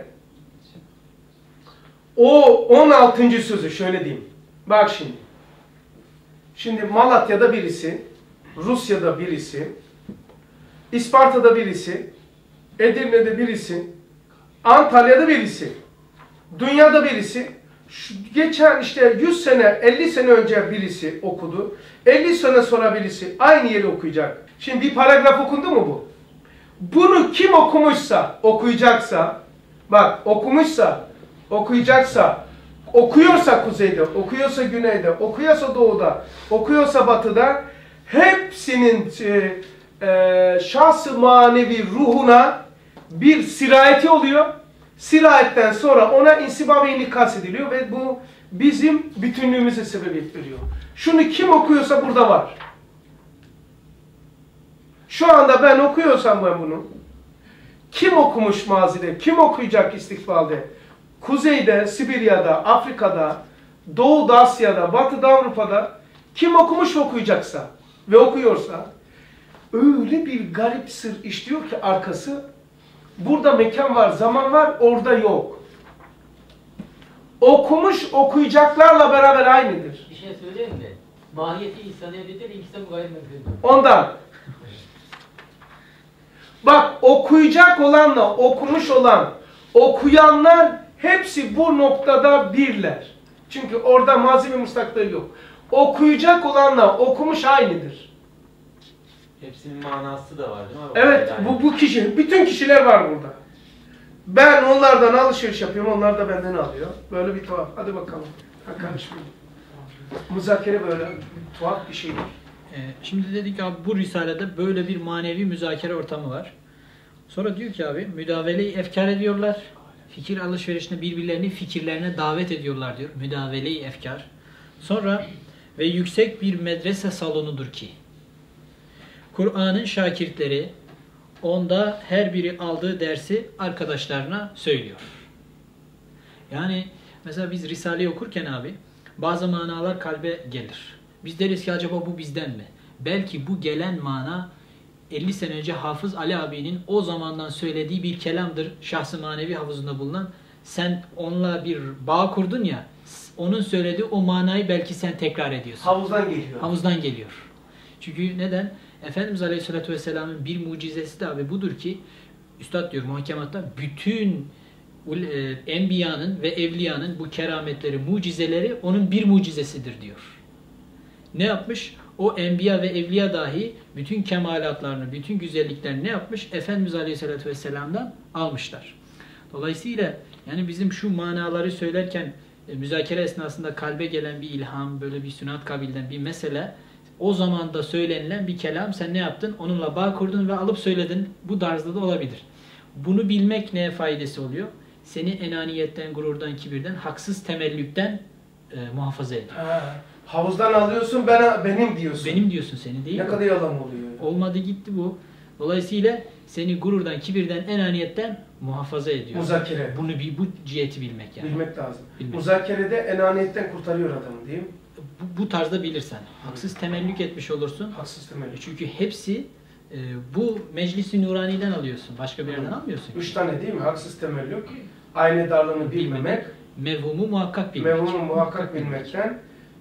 Speaker 1: o 16. sözü şöyle diyeyim. Bak şimdi. Şimdi Malatya'da birisi, Rusya'da birisi, İsparta'da birisi, Edirne'de birisi, Antalya'da birisi, dünyada birisi, geçen işte 100 sene, 50 sene önce birisi okudu, 50 sene sonra birisi aynı yeri okuyacak. Şimdi bir paragraf okundu mu bu? Bunu kim okumuşsa, okuyacaksa, bak okumuşsa, okuyacaksa, okuyorsa kuzeyde, okuyorsa güneyde, okuyorsa doğuda, okuyorsa batıda, hepsinin şahs-ı manevi ruhuna bir sirayeti oluyor. Sirayetten sonra ona insiba ve inikas ediliyor ve bu bizim bütünlüğümüze sebebiyet veriyor. Şunu kim okuyorsa burada var. Şu anda ben okuyorsam ben bunu, kim okumuş mazide, kim okuyacak istikbalde? Kuzeyde, Sibirya'da, Afrika'da, Doğu'da, Asya'da, Batı'da, Avrupa'da kim okumuş ve okuyacaksa ve okuyorsa öyle bir garip sır işliyor ki arkası, burada mekan var, zaman var, orada yok. Okumuş okuyacaklarla beraber aynıdır.
Speaker 6: Bir şey söyleyeyim mi? Mahiyeti insaniyededir, ikisi bu gayet mümkün.
Speaker 1: Ondan. Bak okuyacak olanla okumuş olan, okuyanlar hepsi bu noktada birler. Çünkü orada mazi ve mustakbel yok. Okuyacak olanla okumuş aynıdır.
Speaker 3: Hepsinin manası da var değil mi?
Speaker 1: Evet, bu kişi, bütün kişiler var burada. Ben onlardan alışveriş yapıyorum, onlar da benden alıyor. Böyle bir tuhaf. Hadi bakalım. Karışmayın. Müzakere böyle tuhaf bir şeydir.
Speaker 2: Şimdi dedik abi bu risalede böyle bir manevi müzakere ortamı var. Sonra diyor ki abi müdavele-i efkar ediyorlar. Fikir alışverişine birbirlerini fikirlerine davet ediyorlar diyor. Müdavele-i efkar. Sonra ve yüksek bir medrese salonudur ki Kur'an'ın şakirtleri onda her biri aldığı dersi arkadaşlarına söylüyor. Yani mesela biz Risale'yi okurken abi bazı manalar kalbe gelir. Biz deriz ki acaba bu bizden mi? Belki bu gelen mana 50 sene önce Hafız Ali abinin o zamandan söylediği bir kelamdır. Şahs-ı manevi havuzunda bulunan. Sen onunla bir bağ kurdun ya, onun söylediği o manayı belki sen tekrar ediyorsun.
Speaker 1: Havuzdan geliyor.
Speaker 2: Havuzdan geliyor. Çünkü neden? Efendimiz Aleyhisselatü Vesselam'ın bir mucizesi de abi budur ki, Üstad diyor muhakematta, bütün enbiyanın ve evliyanın bu kerametleri, mucizeleri onun bir mucizesidir diyor. Ne yapmış? O enbiya ve evliya dahi bütün kemalatlarını, bütün güzelliklerini ne yapmış? Efendimiz Aleyhisselatü Vesselam'dan almışlar. Dolayısıyla yani bizim şu manaları söylerken müzakere esnasında kalbe gelen bir ilham, böyle bir sünat kabilden bir mesele, o zaman da söylenilen bir kelam, sen ne yaptın? Onunla bağ kurdun ve alıp söyledin. Bu tarzda da olabilir. Bunu bilmek neye faydası oluyor? Seni enaniyetten, gururdan, kibirden, haksız temellükten muhafaza ediyor.
Speaker 1: Havuzdan alıyorsun, benim diyorsun.
Speaker 2: Benim diyorsun, seni değil.
Speaker 1: Ne kadar yalan oluyor.
Speaker 2: Olmadı gitti bu. Dolayısıyla seni gururdan, kibirden, enaniyetten muhafaza ediyor.
Speaker 1: Muzakere.
Speaker 2: Bu ciheti bilmek yani.
Speaker 1: Bilmek lazım.
Speaker 2: Bilmek.
Speaker 1: Muzakerede enaniyetten kurtarıyor adamı değil mi?
Speaker 2: Bu tarzda bilirsen. Haksız temellük etmiş olursun.
Speaker 1: Haksız temellük.
Speaker 2: Çünkü hepsi bu Meclis-i Nurani'den alıyorsun. Başka bir yerden almıyorsun.
Speaker 1: 3 tane değil mi? Haksız temellük, aynedarlığını bilmemek,
Speaker 2: mevhumu muhakkak bilmek.
Speaker 1: mevhumu muhakkak bilmekten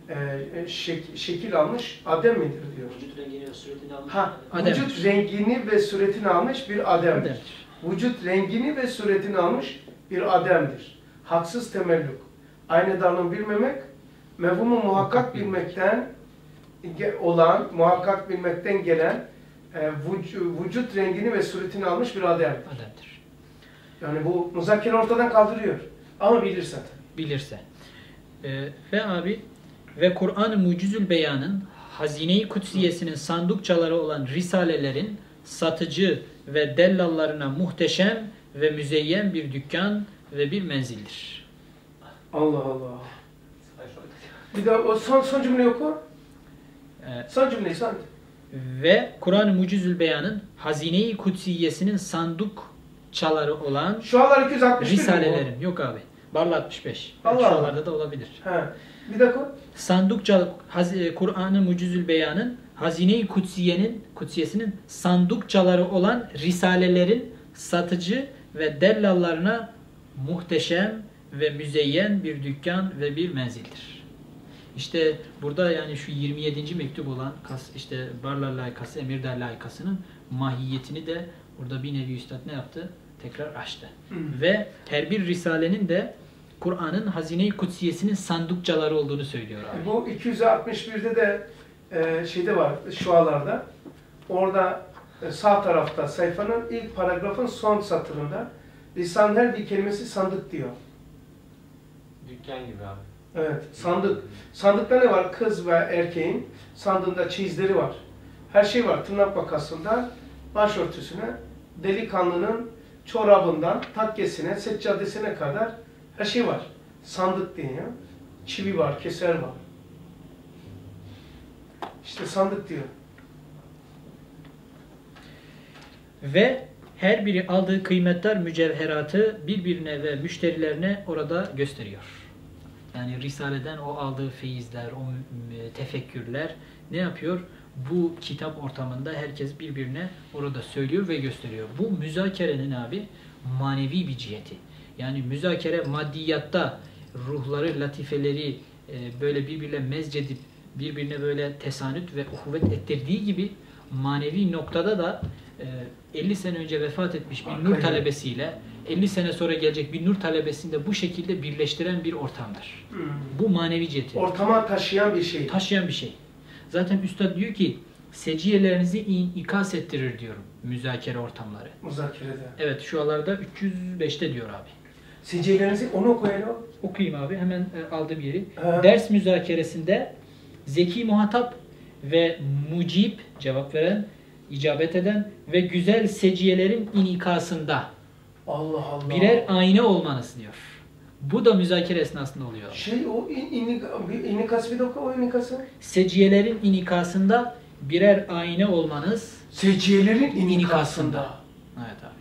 Speaker 1: şekil almış adem midir diyor.
Speaker 6: Vücut rengini ve suretini almış.
Speaker 2: Ademdir.
Speaker 1: Vücut rengini ve suretini almış bir ademdir.
Speaker 2: Ademdir.
Speaker 1: Vücut rengini ve suretini almış bir ademdir. Haksız temellük, aynedarlığını bilmemek, mevhumu muhakkak bilmekten olan, muhakkak bilmekten gelen vücut rengini ve suretini almış bir adem.
Speaker 2: Ademdir.
Speaker 1: Yani bu muzakere ortadan kaldırıyor. Ama bilirsen.
Speaker 2: Bilirse. Ve abi ve Kur'an-ı Mucizül Beyan'ın Hazine-i Kutsiyesinin sandukçaları olan risalelerin satıcı ve dellallarına muhteşem ve müzeyyen bir dükkan ve bir menzildir.
Speaker 1: Allah Allah. Bir daha o son cümleyi oku. Son cümleyi sen.
Speaker 2: Ve Kur'an-ı Mucizül Beyan'ın Hazine-i Kutsiyesinin sandukçaları olan
Speaker 1: Şualar 261
Speaker 2: risalelerin. Yok abi. Barla 65.
Speaker 1: Allah
Speaker 2: Belki
Speaker 1: Allah.
Speaker 2: şualarda da olabilir.
Speaker 1: He. Bir dakika.
Speaker 2: Kur'an-ı Mucizül Beyan'ın Hazine-i Kutsiyesinin sandukçaları olan risalelerin satıcı ve dellallarına muhteşem ve müzeyyen bir dükkan ve bir menzildir. İşte burada yani şu 27. mektup olan işte Barlar layıkası, Emirdağ layıkasının mahiyetini de burada bir nevi üstad ne yaptı? Tekrar açtı. Ve her bir risalenin de Kur'an'ın Hazine-i Kutsiyesinin sandukçaları olduğunu söylüyor abi.
Speaker 1: Bu 261'de de şeyde var şualarda. Orada sağ tarafta sayfanın ilk paragrafın son satırında lisanın her bir kelimesi sandık diyor.
Speaker 3: Dükkan gibi abi.
Speaker 1: Evet, sandık. Sandıkta ne var? Kız ve erkeğin sandığında çeyizleri var. Her şey var. Tırnak makasında başörtüsüne, delikanlının çorabından takkesine, seccadesine kadar her şey var. Sandık deniyor. Çivi var, keser var. İşte sandık diyor.
Speaker 2: Ve her biri aldığı kıymetler mücevheratı birbirine ve müşterilerine orada gösteriyor. Yani Risale'den o aldığı feyizler, o tefekkürler ne yapıyor? Bu kitap ortamında herkes birbirine orada söylüyor ve gösteriyor. Bu müzakerenin abi manevi bir ciheti. Yani müzakere maddiyatta ruhları, latifeleri böyle birbirine mezcedip birbirine böyle tesanüt ve uhuvvet ettirdiği gibi manevi noktada da 50 sene önce vefat etmiş bir nur talebesiyle 50 sene sonra gelecek bir nur talebesini de bu şekilde birleştiren bir ortamdır. Bu manevi ciheti.
Speaker 1: Ortama taşıyan bir şey.
Speaker 2: Taşıyan bir şey. Zaten Üstad diyor ki seciyelerinizi ikaz ettirir diyorum müzakere ortamları.
Speaker 1: Müzakerede.
Speaker 2: Evet şu alarda 305'te diyor abi.
Speaker 1: Seciyelerinizi onu okuyalım.
Speaker 2: Okuyayım abi hemen aldığım yeri.
Speaker 1: Ha.
Speaker 2: Ders müzakeresinde zeki muhatap ve mucib cevap veren, icabet eden ve güzel seciyelerin inikasında
Speaker 1: Allah Allah.
Speaker 2: birer ayna olmanız diyor. Bu da müzakere esnasında oluyor.
Speaker 1: Şey o inikas bir dakika o inikası.
Speaker 2: Seciyelerin inikasında birer ayna olmanız
Speaker 1: Seciyelerin inikasında.
Speaker 2: Evet abi.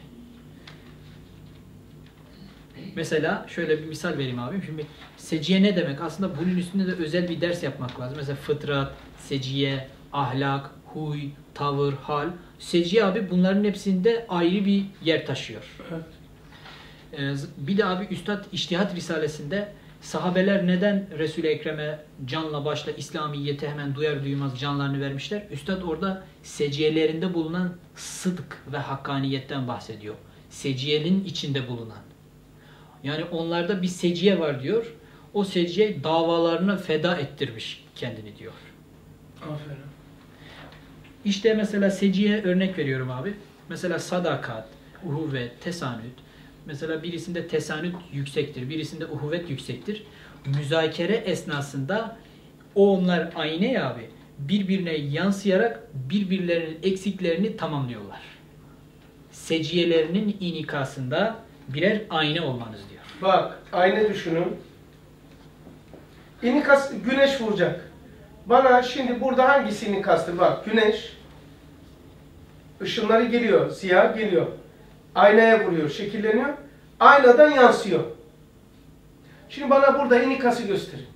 Speaker 2: Mesela şöyle bir misal vereyim abi. Şimdi seciye ne demek? Aslında bunun üstünde de özel bir ders yapmak lazım. Mesela fıtrat, seciye, ahlak, huy, tavır, hal. Seciye abi bunların hepsinde ayrı bir yer taşıyor.
Speaker 1: Evet.
Speaker 2: Bir de abi Üstad İçtihat Risalesi'nde sahabeler neden Resul-i Ekrem'e canla başla İslamiyet'e hemen duyar duymaz canlarını vermişler? Üstad orada seciyelerinde bulunan sıdk ve hakkaniyetten bahsediyor. Seciyenin içinde bulunan. Yani onlarda bir seciye var diyor. O seciye davalarına feda ettirmiş kendini diyor.
Speaker 1: Aferin.
Speaker 2: İşte mesela seciye örnek veriyorum abi. Mesela sadakat, uhuvvet, tesanüt. Mesela birisinde tesanüt yüksektir, birisinde uhuvvet yüksektir. Müzakere esnasında onlar aynı ya abi. Birbirine yansıyarak birbirlerinin eksiklerini tamamlıyorlar. Seciyelerinin inikasında birer ayna olmanız diyor.
Speaker 1: Bak ayna düşünün. İnikas güneş vuracak. Bana şimdi burada hangisi inikastır? Bak güneş ışınları geliyor, siyah geliyor. Aynaya vuruyor, şekilleniyor. Aynadan yansıyor. Şimdi bana burada inikası gösterin.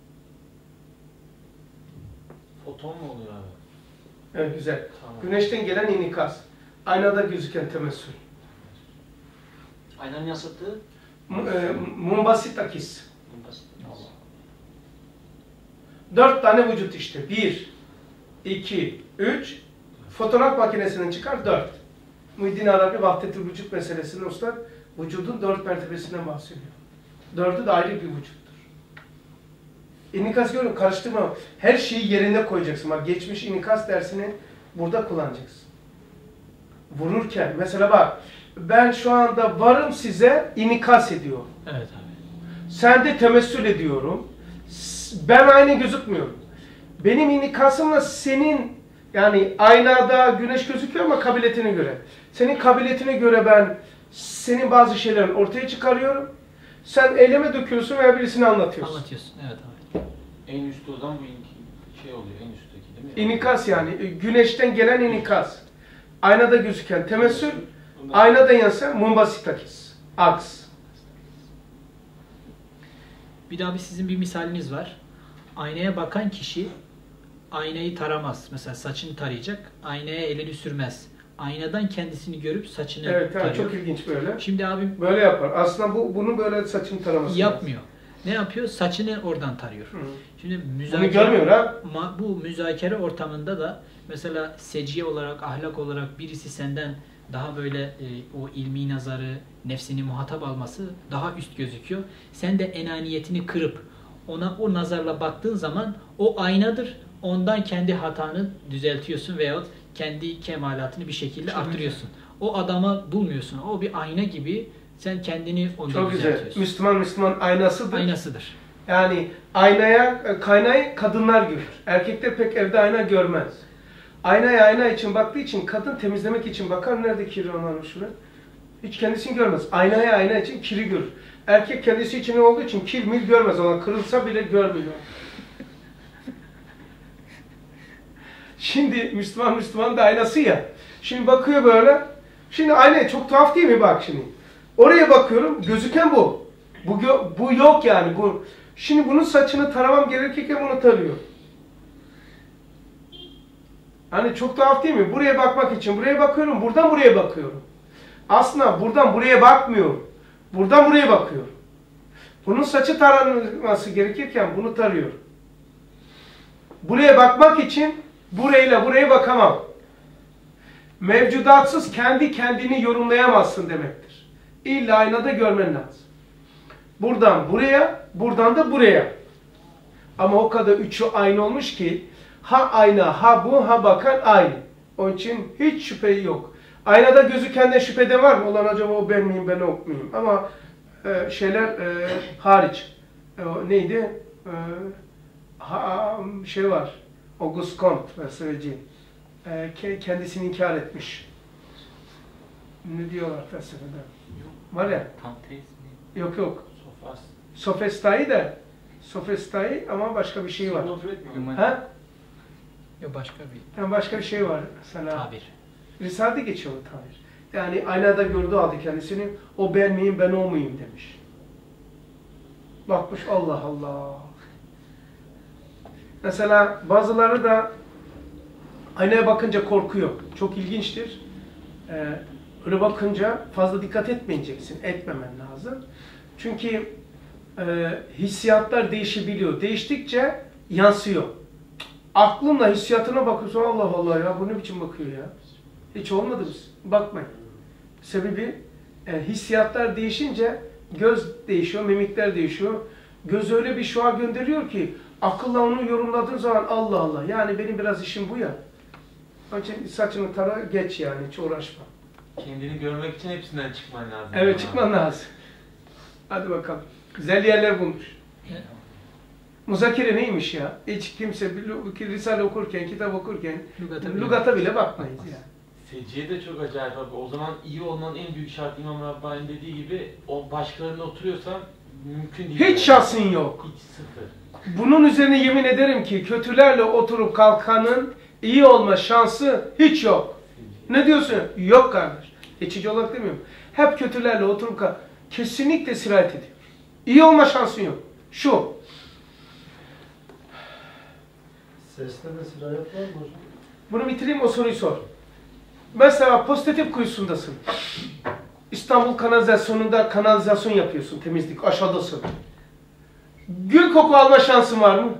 Speaker 3: Foton mu oluyor abi?
Speaker 1: Evet güzel.
Speaker 3: Tamam.
Speaker 1: Güneşten gelen inikas. Aynada gözüken temessül.
Speaker 5: Aynanın yansıttığı
Speaker 1: Mumbasit akis.
Speaker 5: basit.
Speaker 1: 4 tane vücut işte. 1, 2, 3. Fotoğraf makinesinden çıkar 4. Muhyiddin Arabi vahdetül vücut meselesinde usta vücudun 4 mertebesinden bahsediyor. 4'ü de ayrı bir vücuttur. İnikas görüyorum karıştırma. Her şeyi yerine koyacaksın. Bak geçmiş inikas dersini burada kullanacaksın. Vururken mesela bak ben şu anda varım size inikas ediyor.
Speaker 2: Evet abi.
Speaker 1: Sende temessül ediyorum. Ben aynı gözükmüyorum. Benim inikasımla senin, yani aynada güneş gözüküyor ama kabiliyetine göre. Senin kabiliyetine göre ben senin bazı şeylerin ortaya çıkarıyorum. Sen eyleme döküyorsun veya birisine anlatıyorsun.
Speaker 2: Anlatıyorsun. Evet abi.
Speaker 5: En üstte o zaman bu şey oluyor, en üstteki değil mi?
Speaker 1: İnikas yani. Güneşten gelen inikas. Aynada gözüken temessül, aynada yansıyan mumbasitakis. Aks.
Speaker 2: Bir daha sizin bir misaliniz var. Aynaya bakan kişi aynayı taramaz. Mesela saçını tarayacak. Aynaya elini sürmez. Aynadan kendisini görüp saçını
Speaker 1: Evet,
Speaker 2: tarıyor.
Speaker 1: çok ilginç böyle.
Speaker 2: Şimdi abim
Speaker 1: Böyle yapar. Aslında bunu böyle saçını taraması
Speaker 2: yapmıyor. Ne yapıyor? Saçını oradan tarıyor.
Speaker 1: Hı.
Speaker 2: Şimdi
Speaker 1: Bunu görmüyor ha.
Speaker 2: bu müzakere ortamında da mesela seciye olarak, ahlak olarak birisi senden daha böyle o ilmi nazarı, nefsini muhatap alması daha üst gözüküyor. Sen de enaniyetini kırıp ona o nazarla baktığın zaman o aynadır. Ondan kendi hatanı düzeltiyorsun veyahut kendi kemalatını bir şekilde arttırıyorsun. O adama bulmuyorsun. O bir ayna gibi sen kendini onda
Speaker 1: Çok güzel.
Speaker 2: düzeltiyorsun.
Speaker 1: Müslüman aynasıdır.
Speaker 2: Aynasıdır.
Speaker 1: Yani kaynayı kadınlar görür. Erkekler pek evde ayna görmez. Aynaya ayna için baktığı için kadın temizlemek için bakar. Nerede kiri varmış şurada? Hiç kendisini görmez. Aynaya ayna için kiri görür. Erkek kendisi için olduğu için kir mil görmez. Ona kırılsa bile görmüyor. Şimdi Müslüman da aynası ya. Şimdi bakıyor böyle. Şimdi ayna çok tuhaf değil mi bak şimdi. Oraya bakıyorum. Gözüken bu. Bu yok yani. Şimdi bunun saçını taramam gerekirken bunu tarıyor. Hani çok tuhaf değil mi? Buraya bakmak için buraya bakıyorum. Buradan buraya bakıyorum. Aslında buradan buraya bakmıyorum. Buradan buraya bakıyorum. Bunun saçı taranması gerekirken bunu tarıyor. Buraya bakmak için burayla buraya bakamam. Mevcudatsız kendi kendini yorumlayamazsın demektir. İlla aynada görmen lazım. Buradan buraya, buradan da buraya. Ama o kadar üçü aynı olmuş ki ha ayna, ha bu, ha bakan aynı. Onun için hiç şüphe yok. Aynada gözükende şüphede var mı? Ulan acaba o ben miyim, ben o muyum? Ama hariç. Neydi? Şey var. Auguste Comte felsefeci. Kendisini inkar etmiş. Ne diyorlar felsefede? Var ya. Yok. Sofistai ama başka bir şey var. Ha?
Speaker 2: Yok başka bir
Speaker 1: Yani başka bir şey var mesela.
Speaker 2: tabir.
Speaker 1: Risale'de geçiyor o tabir. Yani aynada gördüğü halde kendisini o ben miyim, ben o muyum demiş. Bakmış Allah Allah. Mesela bazıları da aynaya bakınca korkuyor. Çok ilginçtir. Öyle bakınca fazla dikkat etmeyeceksin. Etmemen lazım. Çünkü hissiyatlar değişebiliyor. Değiştikçe yansıyor. Aklınla hissiyatına bakıyorsun. Allah Allah ya bu ne biçim bakıyor ya. Hiç olmadı mı? Bakmayın. Sebebi hissiyatlar değişince göz değişiyor, mimikler değişiyor. Göz öyle bir şua gönderiyor ki akılla onu yorumladığın zaman Allah Allah. Yani benim biraz işim bu ya. Onun için saçını tara geç yani hiç uğraşma.
Speaker 3: Kendini görmek için hepsinden çıkman lazım.
Speaker 1: Evet çıkman lazım. Hadi bakalım. Güzel yerler bulmuş. Muzakere neymiş ya? Hiç kimse Risale okurken, kitap okurken lügata bile bakmayız ya.
Speaker 3: Seciye de çok acayip abi. O zaman iyi olmanın en büyük şartı İmam Rabbani'nin dediği gibi o başkalarına oturuyorsan mümkün değil.
Speaker 1: Hiç şansın yok.
Speaker 3: Hiç sıfır.
Speaker 1: Bunun üzerine yemin ederim ki kötülerle oturup kalkanın iyi olma şansı hiç yok. Ne diyorsun? Yok kardeş. Geçici olarak demiyorum. Hep kötülerle oturup kesinlikle sirayet ediyor. İyi olma şansın yok. Şu.
Speaker 4: Seste de sirayet var mı hocam?
Speaker 1: Bunu bitireyim o soruyu sor. Mesela pozitif kuyusundasın. İstanbul kanalizasyonunda kanalizasyon yapıyorsun, temizlik, aşağıdasın. Gül koku alma şansın var mı?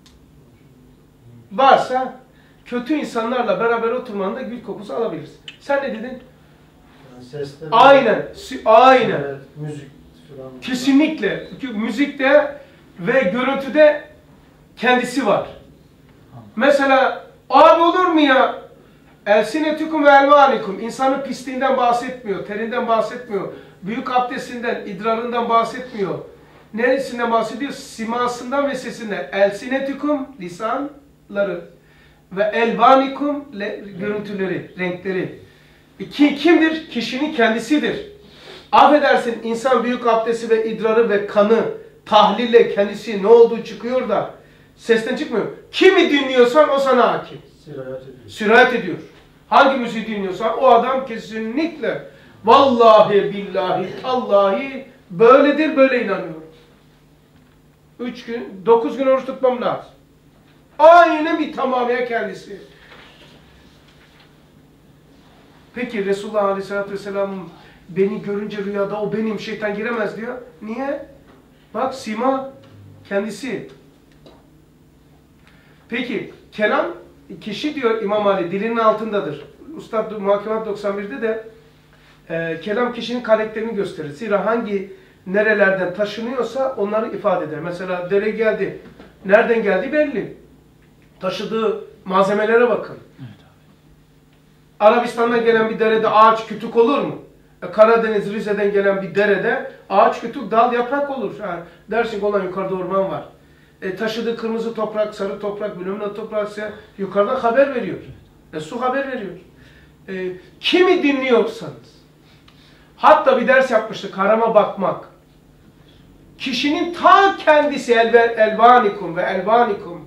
Speaker 1: Varsa kötü insanlarla beraber oturmanda gül kokusu alabilirsin. Sen ne dedin?
Speaker 4: Yani seste
Speaker 1: Aynen. Aynen.
Speaker 4: evet, müzik falan.
Speaker 1: Kesinlikle. Çünkü müzikte ve görüntüde kendisi var. Mesela abi olur mu ya? Elsinetükum ve elvanikum. İnsanın pisliğinden bahsetmiyor, terinden bahsetmiyor. Büyük abdestinden, idrarından bahsetmiyor. Neresinden bahsediyor? Simasından ve sesinden. Elsinetikum, lisanları. Ve elvanikum, görüntüleri, renkleri. Kimdir? Kişinin kendisidir. Affedersin, insan büyük abdesti ve idrarı ve kanı tahlille kendisi ne olduğu çıkıyor da sesten çıkmıyor. Kimi dinliyorsan o sana hakim. Sirayet ediyor. Hangi müziği dinliyorsan o adam kesinlikle vallahi billahi tallahi böyledir, böyle inanıyorum. 9 gün oruç tutmam lazım. Aynı bir tamamıyla kendisi. Peki Resulullah Aleyhisselatü Vesselam beni görünce rüyada o benim, şeytan giremez diyor. Niye? Bak sima kendisi. Peki kelam kişi diyor İmam Ali dilinin altındadır. Üstad Muhakemat 91'de de kelam kişinin karakterini gösterir. Zira hangi nerelerden taşınıyorsa onları ifade eder. Mesela dere geldi. Nereden geldiği belli. Taşıdığı malzemelere bakın. Evet, Arabistan'dan gelen bir derede ağaç kütük olur mu? Karadeniz, Rize'den gelen bir derede ağaç kütük, dal, yaprak olur. Yani dersin ki olan yukarıda orman var. Taşıdığı kırmızı toprak, sarı toprak, bilmem ne topraksa yukarıdan haber veriyor. Su haber veriyor. Kimi dinliyorsanız. Hatta bir ders yapmıştık, harama bakmak. Kişinin ta kendisi elvanikum ve elvanikum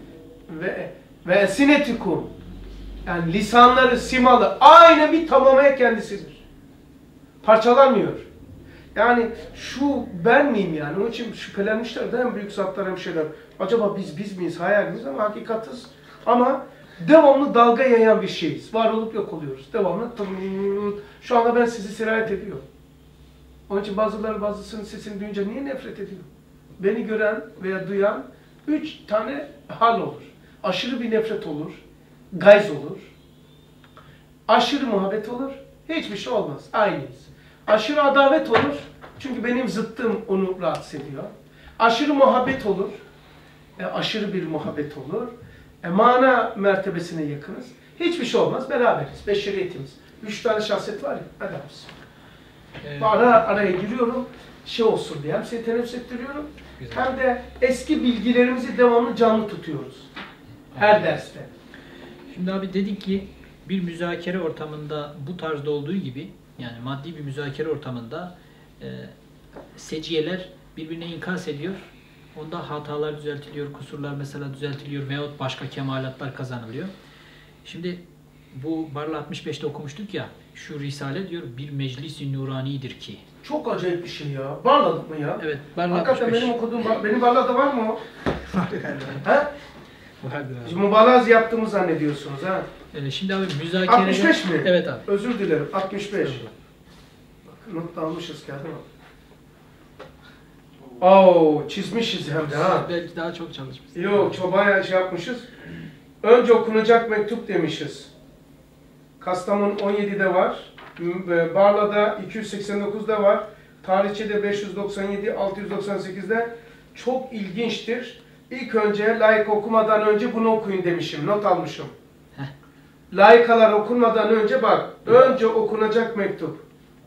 Speaker 1: ve esinetikum. Yani lisanları, simalı aynı bir tamamen kendisidir. Parçalanmıyor. Yani şu ben miyim yani? Onun için şüphelenmişler de hem büyük zatlar hem şeyler. Acaba biz miyiz? Hayalimiz ama hakikatiz. Ama devamlı dalga yayan bir şeyiz. Var olup yok oluyoruz. Devamlı şu anda ben sizi sirayet ediyorum. Onun için bazısının sesini duyunca niye nefret ediyor? Beni gören veya duyan 3 tane hal olur. Aşırı bir nefret olur. Gayz olur. Aşırı muhabbet olur. Hiçbir şey olmaz. Aynıyız. Aşırı adavet olur. Çünkü benim zıttım onu rahatsız ediyor. Aşırı muhabbet olur. Aşırı bir muhabbet olur. Mana mertebesine yakınız. Hiçbir şey olmaz. Beraberiz. Beşeriyetimiz. 3 tane şahsiyet var ya. Hadi araya giriyorum. Şey olsun diye. Hem seni teneffüs ettiriyorum. Güzel. Hem de eski bilgilerimizi devamlı canlı tutuyoruz. Her derste.
Speaker 2: Şimdi abi dedik ki bir müzakere ortamında bu tarzda olduğu gibi yani maddi bir müzakere ortamında seciyeler birbirine inkas ediyor. Onda hatalar düzeltiliyor, kusurlar mesela düzeltiliyor veyahut başka kemalatlar kazanılıyor. Şimdi bu Barla 65'te okumuştuk ya, şu risale diyor bir meclis-i nuranidir ki.
Speaker 1: Çok acayip bir şey ya. Barladık mı ya?
Speaker 2: Evet, Barla
Speaker 1: hakikaten
Speaker 2: 65.
Speaker 1: benim okuduğum, benim Barla'da var mı o?
Speaker 2: Var galiba.
Speaker 1: Ha?
Speaker 2: Vardır abi.
Speaker 1: Mübalağaz yaptığımı zannediyorsunuz ha?
Speaker 2: Şimdi abi müzakerede...
Speaker 1: 65 mi?
Speaker 2: Evet abi.
Speaker 1: Özür dilerim, 65. Bakın not almışız kağıdı mı? Oo, çizmişiz hem de ha.
Speaker 2: Belki daha çok çalışmışız.
Speaker 1: Yok, çok bayağı şey yapmışız. Önce okunacak mektup demişiz. Kastamonu 17'de var. Barla'da 289'da var. Tarihçede 597, 698'de. Çok ilginçtir. İlk önce laik okumadan önce bunu okuyun demişim. Not almışım. Laikalar okunmadan önce bak. Önce okunacak mektup.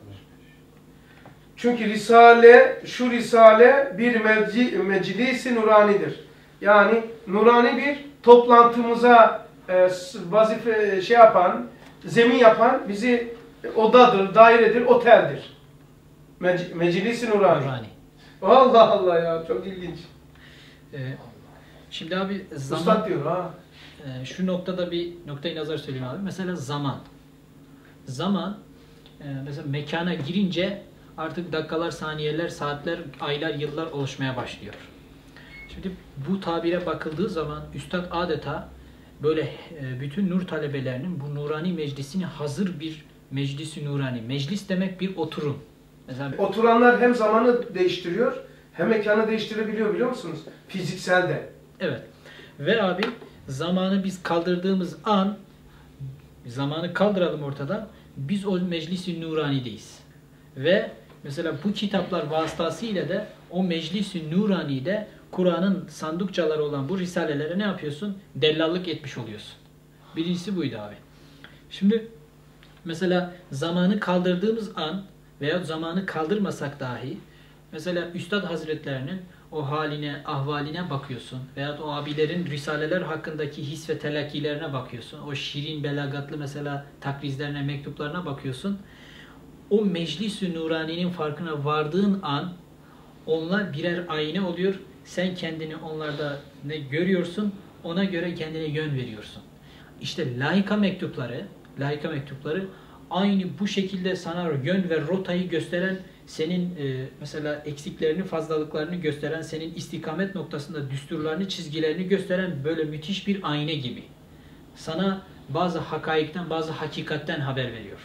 Speaker 1: Çünkü şu risale bir meclis-i nuranidir. Yani nurani bir toplantımıza vazife zemin yapan bizi odadır, dairedir, oteldir. Meclis-i nurani. Allah Allah ya, çok ilginç.
Speaker 2: Şimdi abi zaman...
Speaker 1: Ustad diyor ha.
Speaker 2: Şu noktada bir noktayı nazar söyleyeyim abi. Mesela zaman. Zaman mesela mekana girince artık dakikalar, saniyeler, saatler, aylar, yıllar oluşmaya başlıyor. Şimdi bu tabire bakıldığı zaman Üstad adeta böyle bütün nur talebelerinin bu nurani meclisini hazır bir meclis-i nurani. Meclis demek bir oturum. Mesela
Speaker 1: oturanlar hem zamanı değiştiriyor hem mekanı değiştirebiliyor biliyor musunuz? Fiziksel de.
Speaker 2: Evet. Ve abi zamanı biz kaldırdığımız an zamanı kaldıralım ortadan. Biz o meclis-i nurani'deyiz. Ve mesela bu kitaplar vasıtasıyla da o meclis-i nurani'de Kur'an'ın sandukçaları olan bu risalelere ne yapıyorsun? Dellallık etmiş oluyorsun. Birincisi buydu abi. Şimdi mesela zamanı kaldırdığımız an veya zamanı kaldırmasak dahi Mesela Üstad Hazretlerinin o haline, ahvaline bakıyorsun. Veyahut o abilerin risaleler hakkındaki his ve telakkilerine bakıyorsun. O şirin, belagatlı mesela takrizlerine, mektuplarına bakıyorsun. O Meclis-i Nurani'nin farkına vardığın an onlar birer ayna oluyor. Sen kendini onlarda ne görüyorsun, ona göre kendine yön veriyorsun. İşte layıka mektupları aynı bu şekilde sana yön ve rotayı gösteren, senin mesela eksiklerini, fazlalıklarını gösteren, senin istikamet noktasında düsturlarını, çizgilerini gösteren böyle müthiş bir ayna gibi. Sana bazı hakaikten, bazı hakikatten haber veriyor.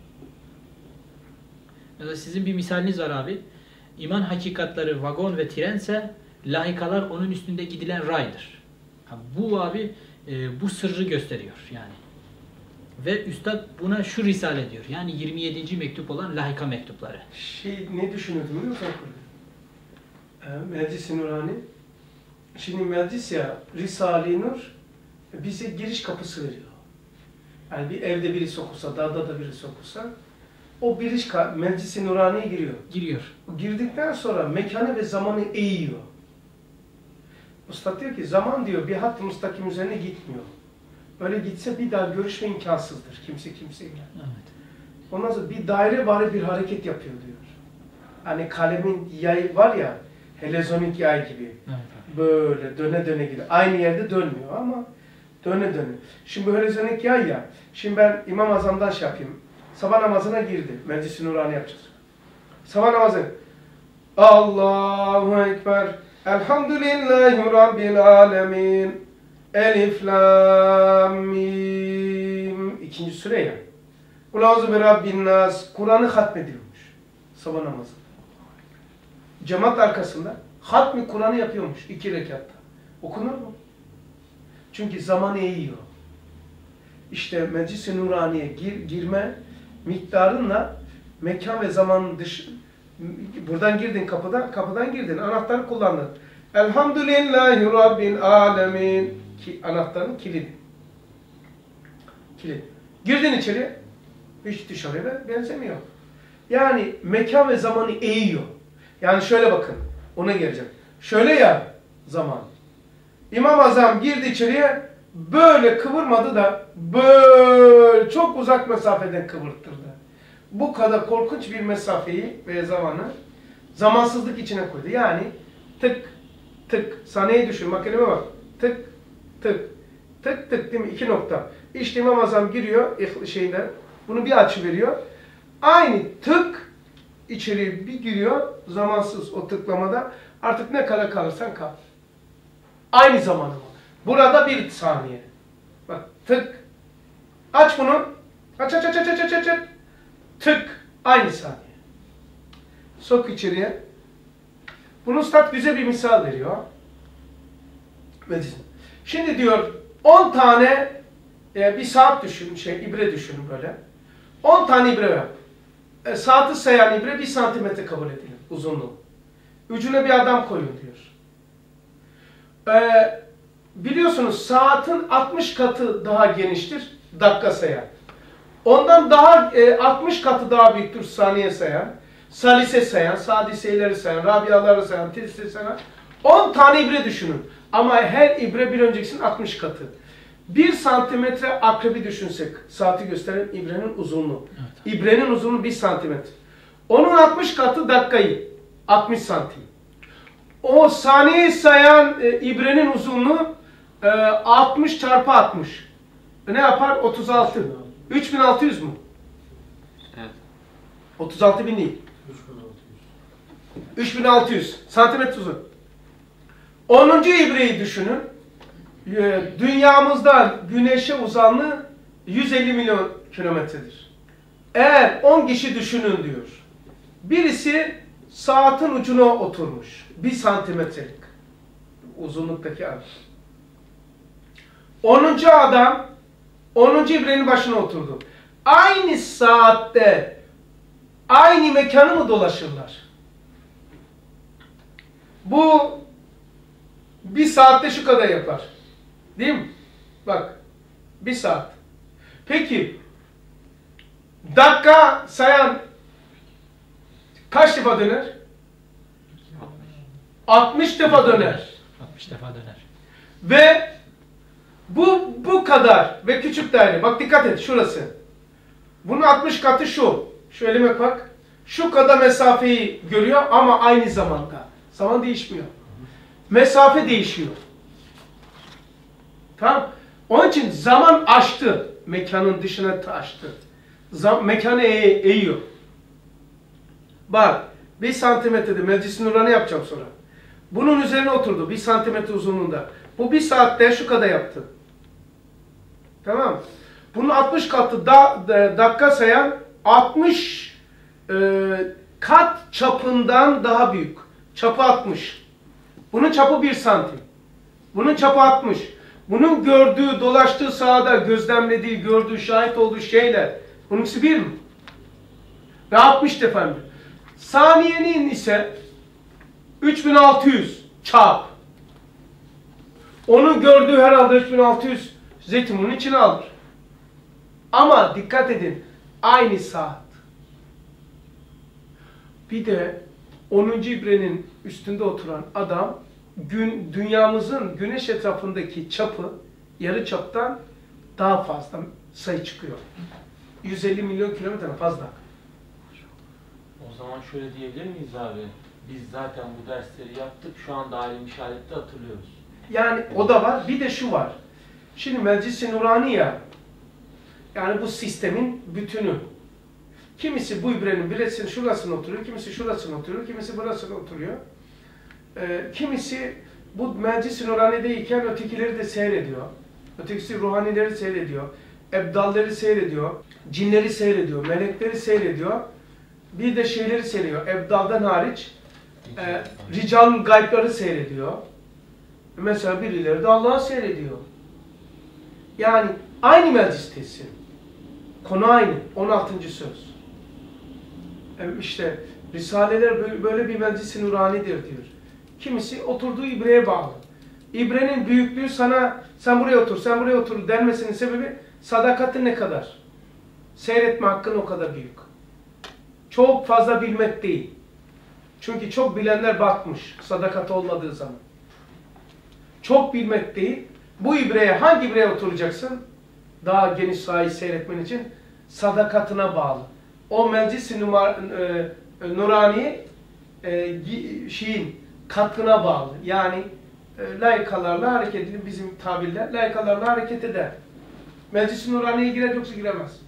Speaker 2: Mesela sizin bir misaliniz var abi. İman hakikatları vagon ve trense, lahikalar onun üstünde gidilen raydır. Bu abi bu sırrı gösteriyor yani. Ve Üstad buna şu risale diyor. Yani 27. mektup olan lahika mektupları.
Speaker 1: Ne düşünüyordum biliyor musun? Meclis-i Nurani. Şimdi meclis ya, Risale-i Nur bize giriş kapısı veriyor. Yani bir evde birisi okursa, dağda da birisi okursa, o Meclis-i Nurani'ye giriyor.
Speaker 2: Giriyor.
Speaker 1: Girdikten sonra mekanı ve zamanı eğiyor. Usta diyor ki zaman diyor bir hat-ı müstakim üzerine gitmiyor. Öyle gitse bir daha görüşme imkansızdır kimse kimseyle.
Speaker 2: Evet.
Speaker 1: Ondan sonra bir daire bari bir hareket yapıyor diyor. Hani kalemin yay var ya, helezonik yay gibi.
Speaker 2: Evet.
Speaker 1: Böyle döne döne gidiyor. Aynı yerde dönmüyor ama döne döne. Şimdi bu helezonik yay ya, şimdi ben İmam-ı Azam'dan şey yapayım. Sabah namazına girdi. Meclis-i Nurani yapacağız. Sabah namazı. Allahu Ekber. Elhamdülillahi Rabbil Alemin. Elif, Lam, Mim. İkinci süre ya. Kulâzu bi Rabbin Nas. Kur'an'ı hatmediyormuş. Sabah namazı. Cemaat arkasında hatmi Kur'an'ı yapıyormuş 2 rekatta. Okunur mu? Çünkü zamanı eğiyor. İşte Meclis-i Nurani'ye girme miktarınla mekan ve zamanın dışı, buradan girdin kapıdan girdin, anahtarı kullandın. Elhamdülillahi Rabbil Alemin. Ki anahtarın kilidi. Kilit. Girdin içeri, hiç dışarıya benzemiyor. Yani mekan ve zamanı eğiyor. Yani şöyle bakın, ona geleceğim. Şöyle ya zaman. İmam-ı Azam girdi içeriye, böyle kıvırmadı da böyle çok uzak mesafeden kıvırttırdı. Bu kadar korkunç bir mesafeyi ve zamanı zamansızlık içine koydu. Yani tık tık, saniyeyi düşün, makineme bak. Tık tık tık tık değil mi? 2 nokta. İşte İmam Azam giriyor bunu bir açı veriyor. Aynı tık içeri bir giriyor, zamansız o tıklamada. Artık ne kadar kalırsan kal. Aynı zamanı var. Burada 1 saniye. Bak tık. Aç bunu. Aç. Tık. Aynı saniye. Sok içeriye. Bunu Üstad güzel bir misal veriyor. Şimdi diyor 10 tane bir saat düşün, ibre düşünün böyle. 10 tane ibre yap. Saati sayan ibre 1 santimetre kabul edilir uzunluğu. Ucuna bir adam koyun diyor. Biliyorsunuz saatin 60 katı daha geniştir dakika sayan. Ondan daha 60 katı daha büyüktür saniye sayan. Salise sayan, sadiseleri sayan, rabiaları sayan, tilsi sayan. 10 tane ibre düşünün. Ama her ibre bir öncekisinin 60 katı. 1 santimetre akrebi düşünsek, saati gösteren ibrenin uzunluğu. Evet. İbrenin uzunluğu 1 santimetre. Onun 60 katı dakikayı, 60 santim. O saniye sayan ibrenin uzunluğu 60 çarpı 60. Ne yapar? 36. 3600 mu?
Speaker 3: Evet.
Speaker 1: 36.000 değil. 3600 santimetre uzun. 10. ibreyi düşünün. Dünyamızdan güneşe uzanlığı 150 milyon kilometredir. Eğer 10 kişi düşünün diyor. Birisi saatin ucuna oturmuş. 1 santimetrelik uzunluktaki adam. 10. adam 10. ibrenin başına oturdu. Aynı saatte aynı mekanı mı dolaşırlar? Bu 1 saatte şu kadar yapar. Değil mi? Bak. 1 saat. Peki dakika sayan kaç defa döner? 60 defa döner.
Speaker 2: 60 defa döner.
Speaker 1: Ve bu kadar ve küçük daire. Bak dikkat et şurası. Bunun 60 katı şu. Şu elime bak. Şu kadar mesafeyi görüyor ama aynı zamanda. Zaman değişmiyor. Mesafe değişiyor. Tamam. Onun için zaman aştı. Mekanın dışına taştı. Mekanı eğiyor. Bak 1 santimetrede Meclis-i Nurani yapacağım sonra. Bunun üzerine oturdu 1 santimetre uzunluğunda. Bu 1 saatte şu kadar yaptı. Tamam. Bunun 60 katı dakika sayan 60 kat çapından daha büyük. Çapı 60. Bunun çapı 1 santim. Bunun çapı 60. Bunun gördüğü, dolaştığı sahada gözlemlediği, gördüğü, şahit olduğu şeyler. Bunun ikisi 1 mi? Ve 60 efendim. Saniyenin ise 3600 çap. Onun gördüğü herhalde 3600 zeytin içine alır. Ama dikkat edin, aynı saat. Bir de 10. ibrenin üstünde oturan adam, dünyamızın güneş etrafındaki çapı, yarı çaptan daha fazla sayı çıkıyor. 150 milyon kilometre fazla.
Speaker 3: O zaman şöyle diyebilir miyiz abi? Biz zaten bu dersleri yaptık, şu anda alim işarette hatırlıyoruz.
Speaker 1: Yani o da var, bir de şu var. Şimdi Meclis-i Nurani ya, yani bu sistemin bütünü. Kimisi bu ibrenin birisinin şurasına oturuyor, kimisi şurasına oturuyor, kimisi burasına oturuyor. Kimisi bu Meclis-i Nurani'deyken ötekileri de seyrediyor. Ötekisi ruhanileri seyrediyor, ebdalleri seyrediyor, cinleri seyrediyor, melekleri seyrediyor. Bir de şeyleri seyrediyor, ebdaldan hariç rical gaybları seyrediyor. Mesela birileri de Allah'ı seyrediyor. Yani aynı meclistesin. Konu aynı. 16. söz. İşte Risaleler böyle bir meclis-i nuranidir diyor. Kimisi oturduğu ibreye bağlı. İbrenin büyüklüğü sana sen buraya otur, sen buraya otur denmesinin sebebi sadakatin ne kadar? Seyretme hakkın o kadar büyük. Çok fazla bilmek değil. Çünkü çok bilenler batmış sadakat olmadığı zaman. Çok bilmek değil. Bu ibreye hangi ibreye oturacaksın? Daha geniş sahayı seyretmen için sadakatına bağlı. O meclis-i nurani katkına bağlı. Yani layıkalarla hareket edin, bizim tabirle layıkalarla hareket eder. Meclis-i nuraniye girer yoksa giremez.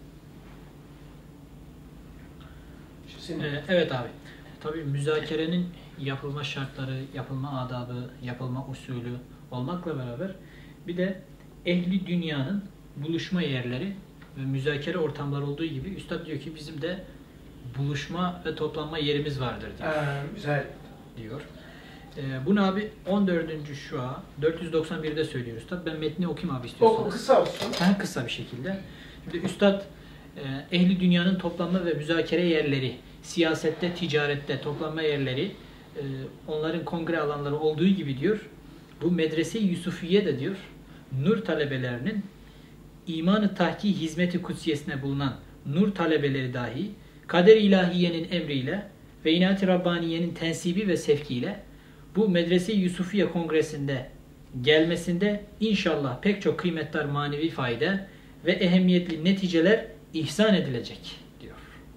Speaker 2: Evet abi. Tabii müzakerenin yapılma şartları, yapılma adabı, yapılma usulü olmakla beraber bir de ehli dünyanın buluşma yerleri ve müzakere ortamları olduğu gibi Üstad diyor ki bizim de buluşma ve toplanma yerimiz vardır diyor.
Speaker 1: Güzel.
Speaker 2: Diyor. Bunu abi 14. şua 491'de söylüyor Üstad. Ben metni okuyayım abi istiyorsanız.
Speaker 1: O kısa olsun.
Speaker 2: Kısa bir şekilde. Şimdi Üstad ehli dünyanın toplanma ve müzakere yerleri, siyasette, ticarette toplanma yerleri, onların kongre alanları olduğu gibi diyor. Bu Medrese-i Yusufiye de diyor, nur talebelerinin iman-ı tahki hizmeti kutsiyesine bulunan nur talebeleri dahi kader-i ilahiyenin emriyle ve inat-ı Rabbaniye'nin tensibi ve sevkiyle bu Medrese-i Yusufiye kongresinde gelmesinde inşallah pek çok kıymetli manevi fayda ve ehemmiyetli neticeler ihsan edilecek diyor.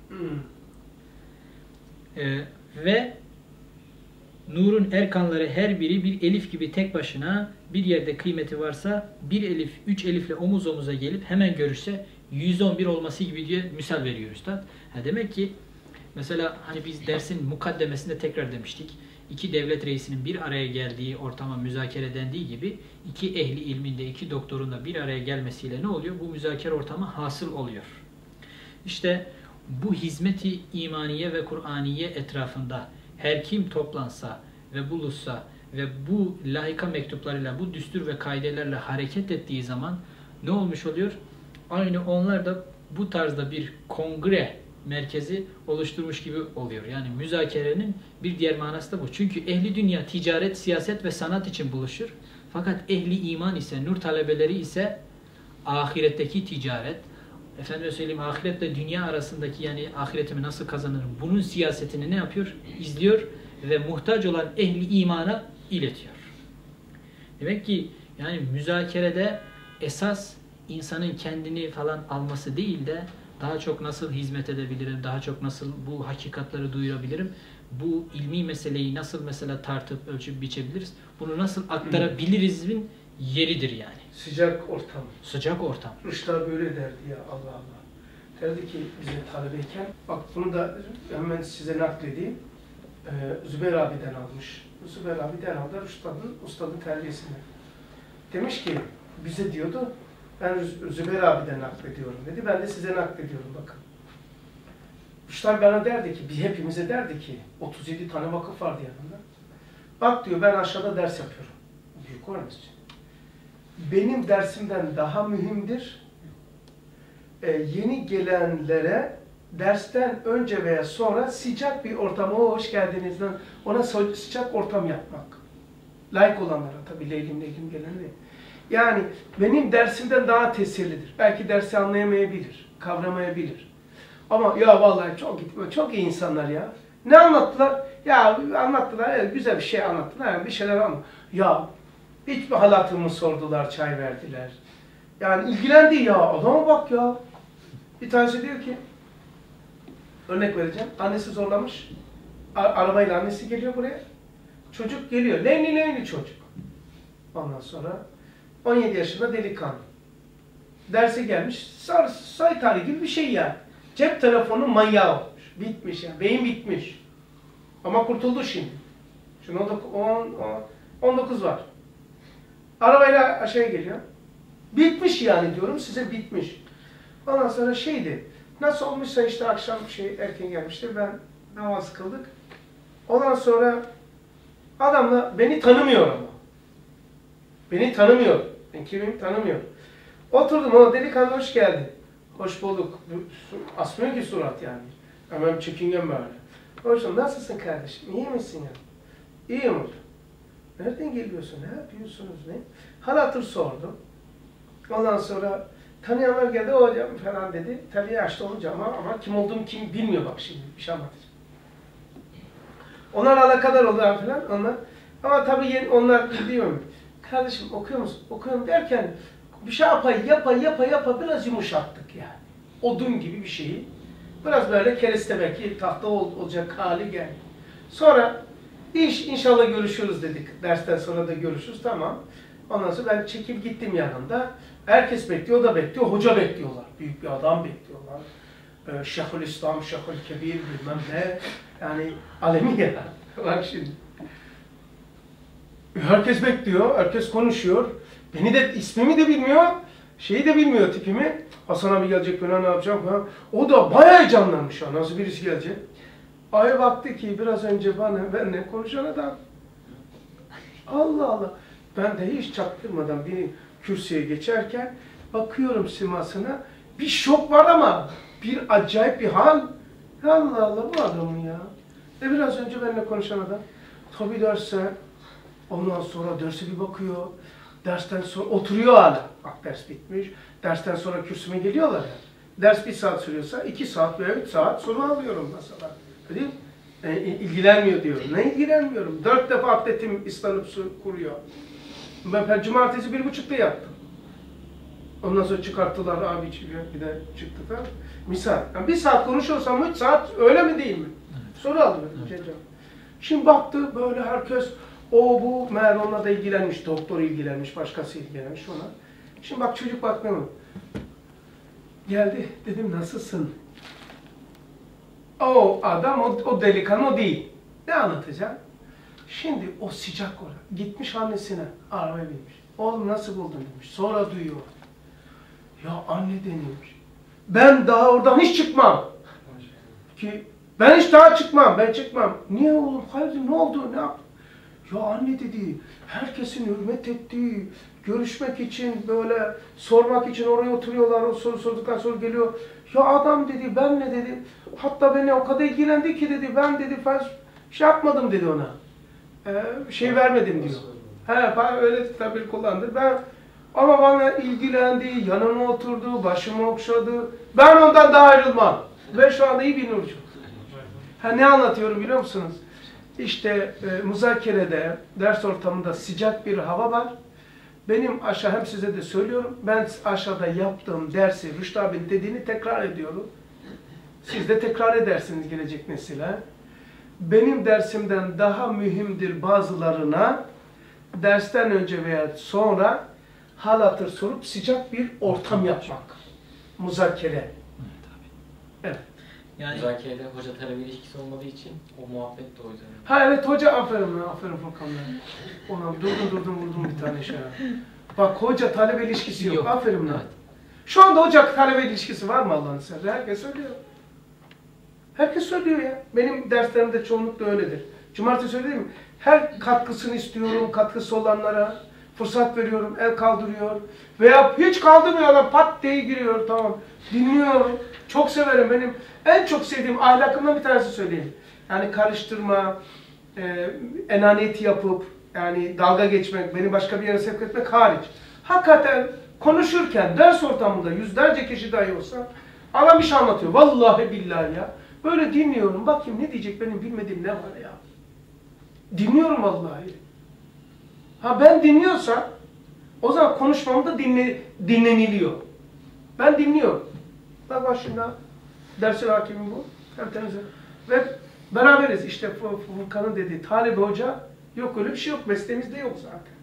Speaker 2: Ve nurun erkanları her biri bir elif gibi tek başına bir yerde kıymeti varsa bir elif, 3 elifle omuz omuza gelip hemen görüşse 111 olması gibi diye misal veriyor Üstad. Demek ki mesela hani biz dersin mukaddemesinde tekrar demiştik. 2 devlet reisinin bir araya geldiği ortama müzakere dendiği gibi 2 ehli ilminde, 2 doktorun da bir araya gelmesiyle ne oluyor? Bu müzakere ortamı hasıl oluyor. İşte bu hizmeti imaniye ve Kur'aniye etrafında her kim toplansa ve buluşsa ve bu lahika mektuplarıyla, bu düstur ve kaidelerle hareket ettiği zaman ne olmuş oluyor? Aynı onlar da bu tarzda bir kongre merkezi oluşturmuş gibi oluyor. Yani müzakerenin bir diğer manası da bu. Çünkü ehli dünya ticaret, siyaset ve sanat için buluşur. Fakat ehli iman ise, nur talebeleri ise ahiretteki ticaret, efendime söyleyeyim ahiretle dünya arasındaki yani ahiretimi nasıl kazanırım bunun siyasetini ne yapıyor? İzliyor ve muhtaç olan ehli imana iletiyor. Demek ki yani müzakerede esas insanın kendini falan alması değil de daha çok nasıl hizmet edebilirim, daha çok nasıl bu hakikatleri duyurabilirim, bu ilmi meseleyi nasıl mesela tartıp ölçüp biçebiliriz, bunu nasıl aktarabiliriz'in yeridir yani.
Speaker 1: Sıcak ortam.
Speaker 2: Sıcak ortam.
Speaker 1: Rüştü böyle derdi ya, Allah Allah. Derdi ki bize talebeyken, bak bunu da hemen size nakledeyim. Zübeyir abiden almış. Zübeyir abi derhalde ustadın terbiyesinde. Demiş ki bize diyordu, ben Zübeyir abiden naklediyorum dedi. Ben de size naklediyorum bakın. Rüştü bana derdi ki, hepimize derdi ki 37 tane vakıf vardı yanında. Bak diyor, ben aşağıda ders yapıyorum. Büyük olmaz için. Benim dersimden daha mühimdir. Yeni gelenlere dersten önce veya sonra sıcak bir ortama, hoş geldiniz, ona sıcak ortam yapmak. Layık olanlara tabii, leylim gelenleri. Yani benim dersimden daha tesirlidir. Belki dersi anlayamayabilir, kavramayabilir. Ama ya vallahi çok iyi insanlar ya. Ne anlattılar? Ya anlattılar, evet, güzel bir şey anlattılar, yani bir şeyler anlattılar. Ya hiçbir halatımı sordular, çay verdiler. Yani ilgilendi ya, adama bak ya. Bir tanesi diyor ki, örnek vereceğim, annesi zorlamış. Arabayla annesi geliyor buraya. Çocuk geliyor, leyli çocuk. Ondan sonra 17 yaşında delikanlı. Derse gelmiş, say tarihi gibi bir şey ya. Cep telefonu manyağı olmuş. Bitmiş yani, beyin bitmiş. Ama kurtuldu şimdi. Şimdi 19 var. Arabayla aşağıya geliyor. Bitmiş yani diyorum size, bitmiş. Ondan sonra şeydi, nasıl olmuşsa işte akşam erken gelmişti, ben namaz kıldık. Ondan sonra adamla beni tanımıyor ama. Beni tanımıyor. Ben kimim tanımıyor. Oturdum, o delikanlı hoş geldin. Hoş bulduk. Asmıyor ki surat yani. Hemen çekingen böyle. Hoş bulduk. Nasılsın kardeşim? İyi misin ya? İyiyim hocam. Nereden geliyorsun? Ne yapıyorsunuz? Ne? Hal hatır sordu. Ondan sonra tanıyanlar geldi, o hocam falan dedi. Tabii yaşlı olunca ama kim olduğumu kim bilmiyor bak şimdi. Bir şey anlatacağım. Onlar alakadar oldular falan. Onlar. Ama tabii onlar biliyor mu? Kardeşim okuyor musun? Okuyorum derken bir şey yapa biraz yumuşattık yani. Odun gibi bir şeyi. Biraz böyle kereste belki tahta olacak hali geldi. Sonra inşallah görüşürüz dedik. Dersten sonra da görüşürüz, tamam. Ondan sonra ben çekip gittim yanında. Herkes bekliyor, o da bekliyor. Hoca bekliyorlar. Büyük bir adam bekliyorlar. Şeyhülislam, Şeyhülkebir bilmem ne. Yani alemi ya. Bak şimdi. Herkes bekliyor, herkes konuşuyor. Beni de, ismimi de bilmiyor, şeyi de bilmiyor, tipimi. Hasan abi gelecek, ben ne yapacağım falan. O da bayağı heyecanlanmış ya, nasıl birisi gelecek. Ay baktı ki biraz önce benimle konuşan adam. Allah Allah. Ben de hiç çaktırmadan bir kürsüye geçerken bakıyorum simasına. Bir şok var ama bir acayip bir hal. Allah Allah, bu adamın ya. Biraz önce benimle konuşan adam. Tabii derse, ondan sonra derse bir bakıyor. Dersten sonra oturuyor hala. Bak ders bitmiş. Dersten sonra kürsüme geliyorlar ya. Ders 1 saat sürüyorsa 2 saat veya 3 saat sonra alıyorum mesela. Değil mi? İlgilenmiyor diyor. Ne ilgilenmiyorum? 4 defa atletim ıslanıp su kuruyor. Ben cumartesi 1.30'da yattım. Ondan sonra çıkarttılar abi, bir de çıktı falan. Misal. Yani 1 saat konuşuyorsam 3 saat öyle mi değil mi? Soru aldı benim. Şimdi baktı böyle herkes, bu meğer onunla da ilgilenmiş, doktor ilgilenmiş, başkası ilgilenmiş ona. Şimdi bak çocuk bakmıyor mu? Geldi, dedim nasılsın? O adam, o delikanlı o değil. Ne anlatacağım? Şimdi o sıcak orada. Gitmiş annesine, arabaya binmiş. Oğlum nasıl buldun demiş. Sonra duyuyor. Ya anne denilmiş. Ben daha oradan hiç çıkmam. Ki ben hiç daha çıkmam, ben çıkmam. Niye oğlum? Hayırdır, ne oldu, ne yaptın? Ya anne dedi, herkesin hürmet ettiği, görüşmek için, böyle sormak için oraya oturuyorlar, o soru sorduktan sonra geliyor. Ya adam dedi, ben ne dedi, hatta beni o kadar ilgilendi ki dedi, ben dedi, şey yapmadım dedi ona. Şey vermedim diyor. Öyle tabir kullandı. Ama bana ilgilendi, yanıma oturdu, başımı okşadı. Ben ondan daha ayrılmam. Ve şu anda iyi bir nurcu. Ne anlatıyorum biliyor musunuz? İşte müzakerede, ders ortamında sıcak bir hava var. Benim aşağı hem size de söylüyorum, ben aşağıda yaptığım dersi, Rüştü abinin dediğini tekrar ediyorum. Siz de tekrar edersiniz gelecek nesile. Benim dersimden daha mühimdir bazılarına dersten önce veya sonra hal hatır sorup sıcak bir ortam yapmak. Müzakere. Evet.
Speaker 6: Yani müzakerede hoca talebe ilişkisi olmadığı için o muhabbet de o yüzden.
Speaker 1: Ha evet hoca, aferin Furkan Bey. Ona vurdum bir tane şey. Bak hoca talebe ilişkisi yok. Aferin lan.
Speaker 6: Evet.
Speaker 1: Şu anda hoca talebe ilişkisi var mı Allah'ın sözü? Herkes söylüyor. Herkes söylüyor ya. Benim derslerimde çoğunlukla öyledir. Cumartesi söyleyeyim mi? Her katkısını istiyorum, katkısı olanlara fırsat veriyorum, el kaldırıyor. Veya hiç kaldırmıyor adam, pat diye giriyor, tamam. Dinliyorum. Çok severim. Benim en çok sevdiğim ahlakımdan bir tanesi söyleyeyim. Yani karıştırma, enaniyet yapıp, yani dalga geçmek, beni başka bir yere sevk etmek hariç. Hakikaten konuşurken, ders ortamında yüzlerce kişi dahi olsa adam bir şey anlatıyor. Vallahi billahi ya. Böyle dinliyorum. Bakayım ne diyecek, benim bilmediğim ne var ya. Dinliyorum vallahi. Ha ben dinliyorsam o zaman konuşmamda dinleniliyor. Ben dinliyorum. Bak başında dersin hakimi bu. Tertemiz. Ve beraberiz. İşte Furkan'ın dediği talebe hoca yok, öyle bir şey yok. Mesleğimizde yok zaten.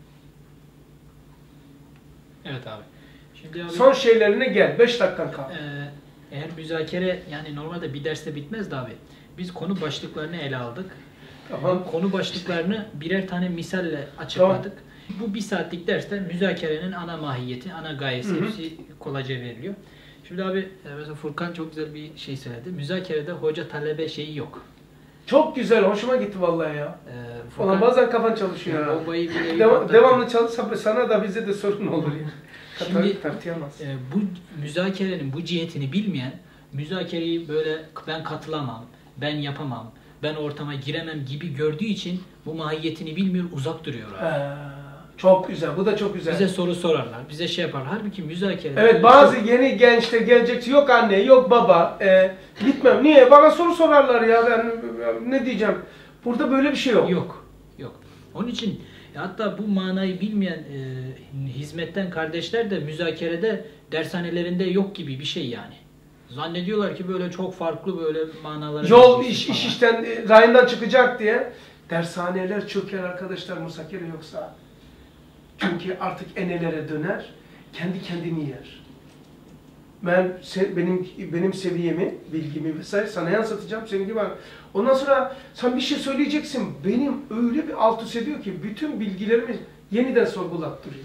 Speaker 2: Evet abi. Şimdi abi,
Speaker 1: Son şeylerine gel. 5 dakikan kaldı.
Speaker 2: eğer müzakere yani normalde bir derste bitmez de abi. Biz konu başlıklarını ele aldık.
Speaker 1: Tamam.
Speaker 2: Konu başlıklarını birer tane misalle açıkladık. Bu bir saatlik derste müzakerenin ana mahiyeti, ana gayesi hepsi kolayca veriliyor. Şimdi abi mesela Furkan çok güzel bir şey söyledi. Müzakerede hoca talebe şeyi yok.
Speaker 1: Çok güzel. Hoşuma gitti vallahi ya. Ulan bazen kafan çalışıyor ya.
Speaker 2: Bombayı bile
Speaker 1: Devamlı çalışsa sana da bize de sorun olur ya.
Speaker 2: Şimdi
Speaker 1: tartıyamaz.
Speaker 2: bu müzakerenin bu cihetini bilmeyen, müzakereyi böyle ben katılamam, ben yapamam, ben ortama giremem gibi gördüğü için bu mahiyetini bilmiyor, uzak duruyor abi.
Speaker 1: Çok güzel. Bu da çok güzel.
Speaker 2: Bize soru sorarlar, bize şey yaparlar. Halbuki müzakere...
Speaker 1: Evet, bazı yeni gençler gelecek, yok anne, yok baba, gitmem. Niye? Bana soru sorarlar ya, ben ne diyeceğim? Burada böyle bir şey yok.
Speaker 2: Yok. Onun için hatta bu manayı bilmeyen hizmetten kardeşler de müzakerede dershanelerinde yok gibi bir şey yani. Zannediyorlar ki böyle çok farklı böyle manalara...
Speaker 1: Yol iş işten, rayından çıkacak diye dershaneler çöker arkadaşlar müzakere yoksa. Çünkü artık enelere döner, kendi kendini yer. Ben benim seviyemi, bilgimi vesaire sana yansıtacağım, senin gibi. Ondan sonra sen bir şey söyleyeceksin, benim öyle bir alt üst ediyor ki bütün bilgilerimi yeniden sorgulattırıyor.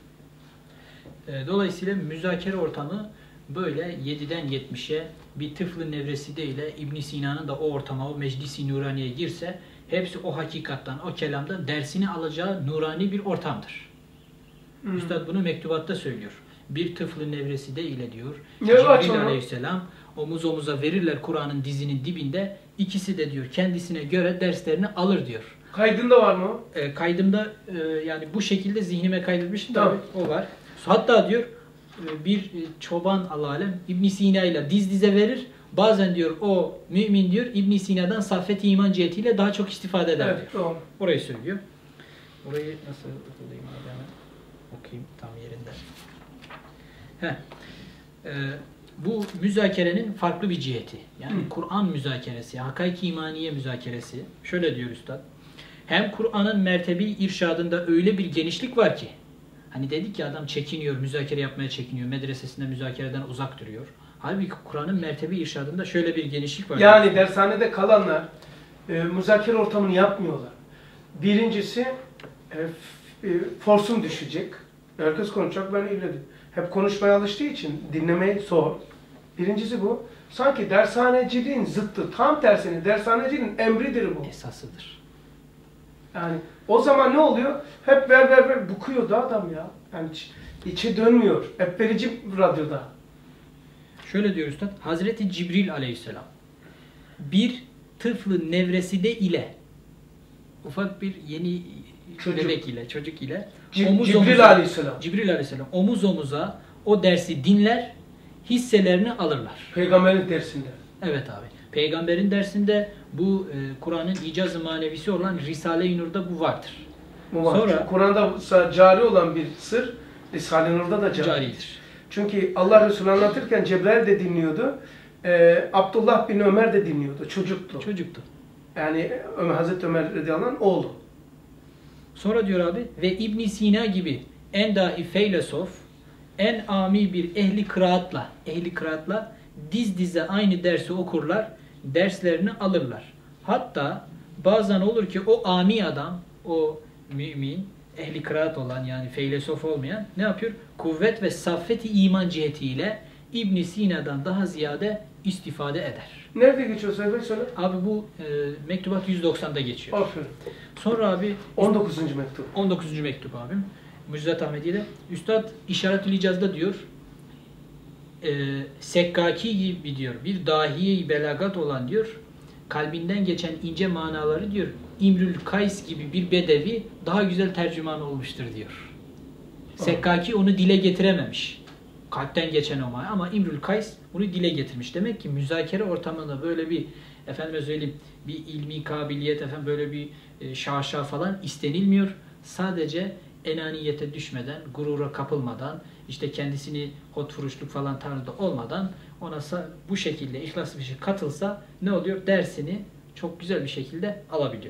Speaker 2: Dolayısıyla müzakere ortamı böyle 7'den 70'e bir Tıfl-ı Nevreside ile İbn Sina'nın da o ortama, o Meclis-i Nurani'ye girse hepsi o hakikattan, o kelamdan dersini alacağı nurani bir ortamdır. Üstad bunu mektubatta söylüyor. Bir Tıfl-ı Nevreside ile diyor, Cibril Aleyhisselam omuz omuza verirler Kur'an'ın dizinin dibinde, ikisi de diyor kendisine göre derslerini alır diyor.
Speaker 1: Kaydında var mı?
Speaker 2: Kaydımda yani bu şekilde zihnime kaydetmişim
Speaker 1: tamam.
Speaker 2: O var. Hatta diyor bir çoban Allah alem İbn Sina ile diz dize verir. Bazen diyor o mümin diyor İbn Sina'dan saffet-i iman cihetiyle daha çok istifade eder
Speaker 1: Evet,
Speaker 2: diyor.
Speaker 1: doğru.
Speaker 2: Orayı söylüyor. Orayı nasıl okuyayım abi hemen okuyayım tam yerinde. Bu müzakerenin farklı bir ciheti. Yani Kur'an müzakeresi, hakaik-i imaniye müzakeresi. Şöyle diyor Üstad. Hem Kur'an'ın mertebi irşadında öyle bir genişlik var ki, hani dedik ya adam çekiniyor, müzakere yapmaya çekiniyor, medresesinde müzakereden uzak duruyor. Halbuki Kur'an'ın mertebi irşadında şöyle bir genişlik var.
Speaker 1: Yani dershanede kalanlar müzakere ortamını yapmıyorlar. Birincisi forsum düşecek. Herkes konuşacak, ben illedim. Hep konuşmaya alıştığı için dinlemeyi zor. Birincisi bu. Sanki dershaneciliğin zıttı, tam tersine dershaneciliğin emridir bu.
Speaker 2: Esasıdır.
Speaker 1: Yani o zaman ne oluyor? Hep ver bıkıyor da adam ya. Yani içe dönmüyor. Hep verici radyoda.
Speaker 2: Şöyle diyor Üstad. Hazreti Cibril Aleyhisselam bir Tıfl-ı Nevreside ile ufak bir yeni bebek ile, çocuk ile
Speaker 1: Cibril Aleyhisselam.
Speaker 2: Cibril Aleyhisselam omuz omuza o dersi dinler, hisselerini alırlar.
Speaker 1: Peygamberin dersinde.
Speaker 2: Evet abi. Peygamberin dersinde Bu Kur'an'ın icaz-ı manevisi olan Risale-i Nur'da bu vardır.
Speaker 1: Bu var.
Speaker 2: Sonra-
Speaker 1: Çünkü Kur'an'da cari olan bir sır Risale-i Nur'da da
Speaker 2: Caridir.
Speaker 1: Çünkü Allah Resulü anlatırken Cebrail de dinliyordu. Abdullah bin Ömer de dinliyordu. Çocuktu.
Speaker 2: Çocuktu.
Speaker 1: Yani Hazreti Ömer radıyallahu anh oğlu.
Speaker 2: Sonra diyor abi ve İbn Sina gibi en dahi feylesof, en ami bir ehli kıraatla diz dize aynı dersi okurlar, derslerini alırlar. Hatta bazen olur ki o ami adam, o mümin, ehli kıraat olan yani feylesof olmayan ne yapıyor? Kuvvet ve saffeti iman cihetiyle İbn Sina'dan daha ziyade istifade eder.
Speaker 1: Nerede geçiyor sayfa söyle?
Speaker 2: Abi bu mektubat 190'da geçiyor.
Speaker 1: Aferin.
Speaker 2: Sonra abi
Speaker 1: 19. mektup.
Speaker 2: 19. mektup abim. Müjdat Ahmediye'de. Üstad İşaretül İcaz'da diyor. Sekkaki gibi diyor. Bir dahiye-i belagat olan diyor. Kalbinden geçen ince manaları diyor. İmrül Kays gibi bir bedevi daha güzel tercüman olmuştur diyor. Sekkaki onu dile getirememiş. Kalpten geçen o mana ama İmrül Kays bunu dile getirmiş. Demek ki müzakere ortamında böyle bir efendime söyleyeyim bir ilmi kabiliyet böyle bir şaşa falan istenilmiyor. Sadece enaniyete düşmeden, gurura kapılmadan, işte kendisini hotfuruşluk falan tarzda olmadan ona bu şekilde ihlaslı bir şey katılsa ne oluyor? Dersini çok güzel bir şekilde alabiliyor.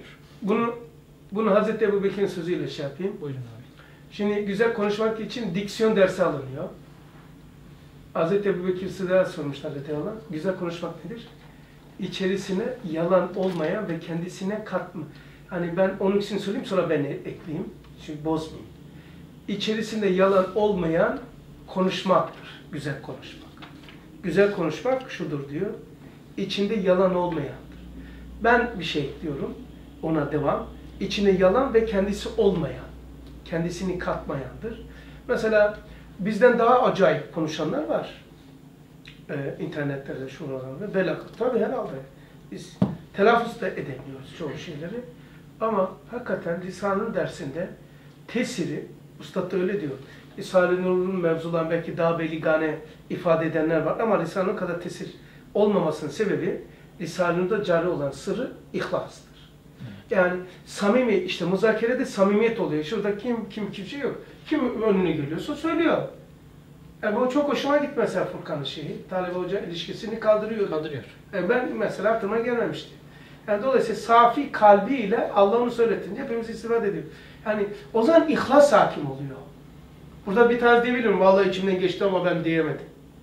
Speaker 1: Bunu Hazreti Ebubekir'in sözüyle şey yapayım.
Speaker 2: Buyurun abi.
Speaker 1: Şimdi güzel konuşmak için diksiyon dersi alınıyor. Hazreti Ebubekir Sıddık'a sormuşlar radıyallahu anh. Güzel konuşmak nedir? İçerisine yalan olmayan ve kendisine katma. Hani ben onun için söyleyeyim sonra ben ekleyeyim. Çünkü bozmayayım. İçerisinde yalan olmayan konuşmaktır. Güzel konuşmak. Güzel konuşmak şudur diyor. İçinde yalan olmayandır. Ben bir şey ekliyorum. Ona devam. İçinde yalan ve kendisi olmayan. Kendisini katmayandır. Mesela bizden daha acayip konuşanlar var. İnternetlerde, şuralarda. Belakat. Tabii herhalde. Biz telaffuz da edemiyoruz çoğu şeyleri. Ama hakikaten Risale'nin dersinde tesiri, Üstad da öyle diyor. Risale-i Nur'un mevzularını belki daha beligane ifade edenler var ama Risale-i Nur kadar tesir olmamasının sebebi Risale-i Nur'da cari olan sırrı ihlastır. Yani samimi, işte müzakerede samimiyet oluyor. Şurada kimse yok. Kim önüne geliyorsa söylüyor. Yani bu çok hoşuma gitti mesela Furkan'ın şeyi. Talebe hoca ilişkisini kaldırıyor. Ben mesela aklıma gelmemişti. Yani dolayısıyla safi kalbiyle Allah onu söyletince hepimiz istifade ediyor. Yani o zaman ihlas hakim oluyor. Burada bir tane diyebilirim. Vallahi içimden geçti ama ben diyemedim.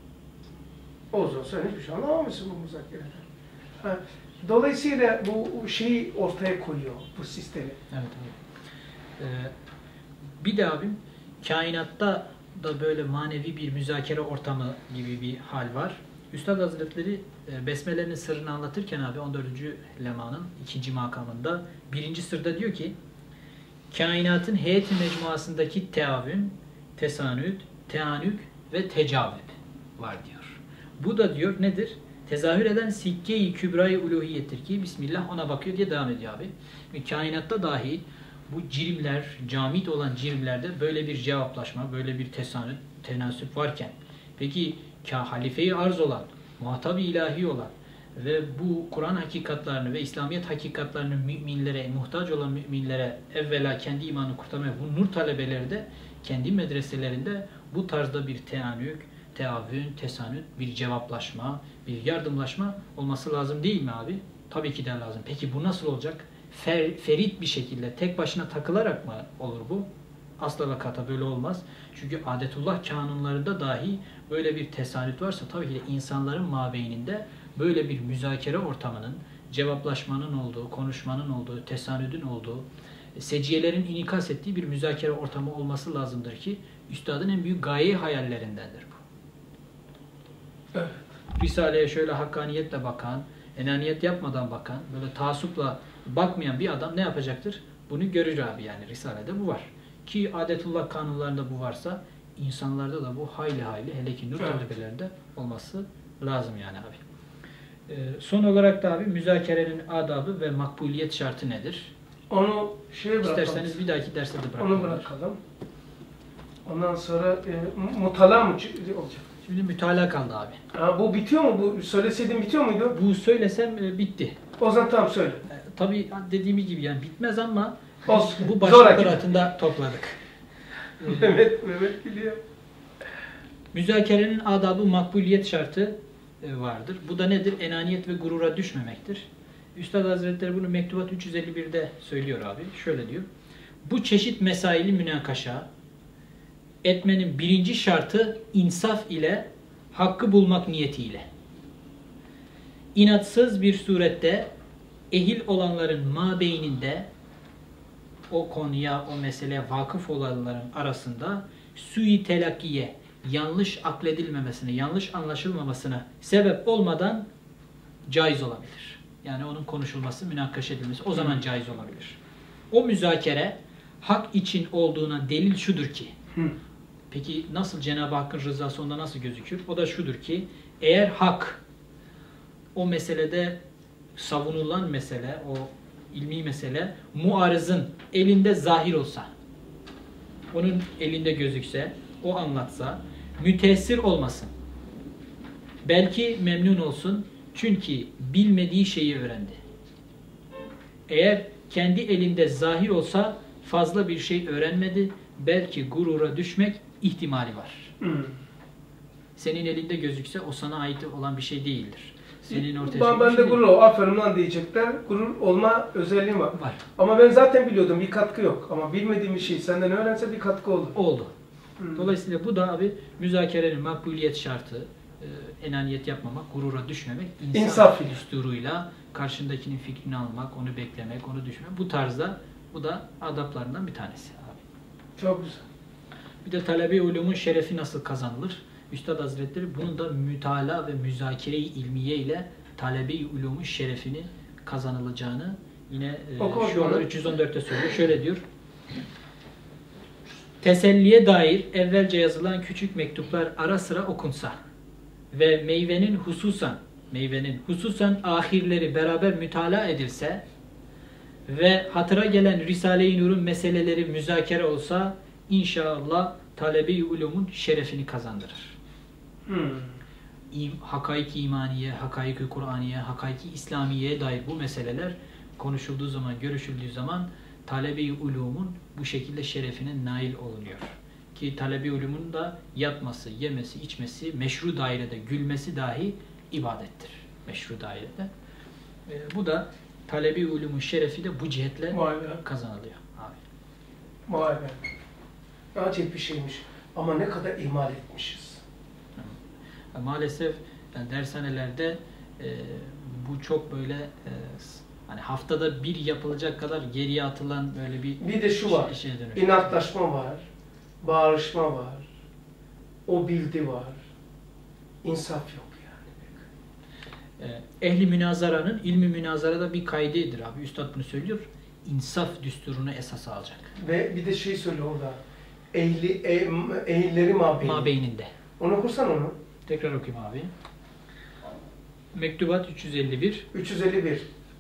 Speaker 1: O zaman sen hiçbir şey anlamamışsın bu müzakereden. Dolayısıyla bu şeyi ortaya koyuyor, bu sistemi.
Speaker 2: Evet. Bir de abim, kainatta da böyle manevi bir müzakere ortamı gibi bir hal var. Üstad Hazretleri Besmele'nin sırrını anlatırken abi 14. lemanın 2. makamında 1. sırda diyor ki kainatın heyet-i mecmuasındaki teavün, tesanüt, teanük ve tecavüb var diyor. Bu da diyor nedir? Tezahür eden sikke-i kübra-i uluhiyettir ki Bismillah ona bakıyor diye devam ediyor abi. Kainatta dahi bu cirimler, camit olan cirimlerde böyle bir cevaplaşma, böyle bir tesanüt, tenasüp varken peki halife-i arz olan, muhatab-ı ilahi olan ve bu Kur'an hakikatlarını ve İslamiyet hakikatlarını müminlere, muhtaç olan müminlere evvela kendi imanını kurtarmaya bu nur talebeleri de kendi medreselerinde bu tarzda bir teanük, teavün, tesanüt, bir cevaplaşma, bir yardımlaşma olması lazım değil mi abi? Tabii ki de lazım. Peki bu nasıl olacak? Ferit bir şekilde tek başına takılarak mı olur bu? Asla ve kata böyle olmaz. Çünkü adetullah kanunlarında dahi böyle bir tesanüt varsa tabii ki de insanların mabeyninde böyle bir müzakere ortamının, cevaplaşmanın olduğu, konuşmanın olduğu, tesanüdün olduğu, seciyelerin inikas ettiği bir müzakere ortamı olması lazımdır ki üstadın en büyük gaye hayallerindendir bu.
Speaker 1: Evet.
Speaker 2: Risale'ye şöyle hakkaniyetle bakan, enaniyet yapmadan bakan, böyle taassupla bakmayan bir adam ne yapacaktır? Bunu görür abi yani Risale'de bu var. Ki adetullah kanunlarında bu varsa insanlarda da bu hayli hele ki nur talebelerinde olması lazım yani abi. Son olarak da abi müzakerenin adabı ve makbuliyet şartı nedir?
Speaker 1: Onu bırakalım.
Speaker 2: İsterseniz bir dahaki derste de bırakalım.
Speaker 1: Onu bırakalım. Ondan sonra mutala mı olacak?
Speaker 2: Şimdi mütalaa kaldı abi.
Speaker 1: Bu bitiyor mu? Bu söyleseydim bitiyor muydu?
Speaker 2: Bu söylesem bitti.
Speaker 1: O zaman tamam söyle.
Speaker 2: Tabii dediğimiz gibi yani bitmez ama
Speaker 1: Olsun.
Speaker 2: bu başlıklar
Speaker 1: Zoraki.
Speaker 2: altında topladık.
Speaker 1: Mehmet biliyor.
Speaker 2: Müzakerenin adabı makbuliyet şartı vardır. Bu da nedir? Enaniyet ve gurura düşmemektir. Üstad Hazretleri bunu Mektubat 351'de söylüyor abi. Şöyle diyor. Bu çeşit mesaili münakaşa etmenin birinci şartı insaf ile hakkı bulmak niyetiyle. İnatsız bir surette ehil olanların mabeyninde o konuya, o meseleye vakıf olanların arasında sui telakkiye, yanlış akledilmemesine, yanlış anlaşılmamasına sebep olmadan caiz olabilir. Yani onun konuşulması, münakaşa edilmesi o zaman caiz olabilir. O müzakere hak için olduğuna delil şudur ki, peki nasıl Cenab-ı Hakk'ın rızası onda nasıl gözükür? O da şudur ki, eğer hak o meselede savunulan mesele, o ilmi mesele muarızın elinde zahir olsa, onun elinde gözükse, o anlatsa, müteessir olmasın. Belki memnun olsun çünkü bilmediği şeyi öğrendi. Eğer kendi elinde zahir olsa fazla bir şey öğrenmedi, belki gurura düşmek ihtimali var. Senin elinde gözükse o sana ait olan bir şey değildir. Senin ortaya
Speaker 1: Ben de gurur ol. Aferin lan diyecekler. Gurur olma özelliği var. Ama ben zaten biliyordum. Bir katkı yok. Ama bilmediğim bir şey senden öğrense bir katkı olur.
Speaker 2: Oldu. Dolayısıyla bu da abi müzakerenin makbuliyet şartı, enaniyet yapmamak, gurura düşmemek, insaf düsturuyla karşındakinin fikrini almak, onu beklemek, onu düşmemek. Bu tarzda bu da adaplarından bir tanesi abi.
Speaker 1: Çok güzel.
Speaker 2: Bir de talebe-i ulumun şerefi nasıl kazanılır? Üstad Hazretleri bunun da mütalaa ve müzakere-i ilmiye ile talebe-i ulumun şerefini kazanılacağını yine şu anda 314'te söylüyor. Şöyle diyor. Teselliye dair evvelce yazılan küçük mektuplar ara sıra okunsa ve meyvenin hususan ahirleri beraber mütalaa edilse ve hatıra gelen Risale-i Nur'un meseleleri müzakere olsa inşallah talebe-i ulumun şerefini kazandırır. Hakaik-i imaniye, hakaik-i Kur'aniye, hakaik-i İslamiye'ye dair bu meseleler konuşulduğu zaman, görüşüldüğü zaman talebe-i ulumun bu şekilde şerefine nail olunuyor. Ki talebe-i ulumun da yatması, yemesi, içmesi, meşru dairede gülmesi dahi ibadettir. Meşru dairede. Bu da talebe-i ulumun şerefi de bu cihetle kazanılıyor. Abi.
Speaker 1: Vay be. Acayip bir şeymiş. Ama ne kadar ihmal etmişiz.
Speaker 2: Maalesef yani dershanelerde bu çok böyle hani haftada bir yapılacak kadar geriye atılan böyle bir
Speaker 1: de şu var. İnatlaşma var. Bağırışma var. O bildi var. İnsaf yok yani.
Speaker 2: Ehli münazaranın ilmi münazarada bir kaidedir abi. Üstad bunu söylüyor. İnsaf düsturunu esas alacak.
Speaker 1: Ve bir de şey söylüyor orada. Ehilleri
Speaker 2: mabeyninde.
Speaker 1: Onu okursan onu.
Speaker 2: Tekrar okuyayım abi. Mektubat 351.
Speaker 1: 351.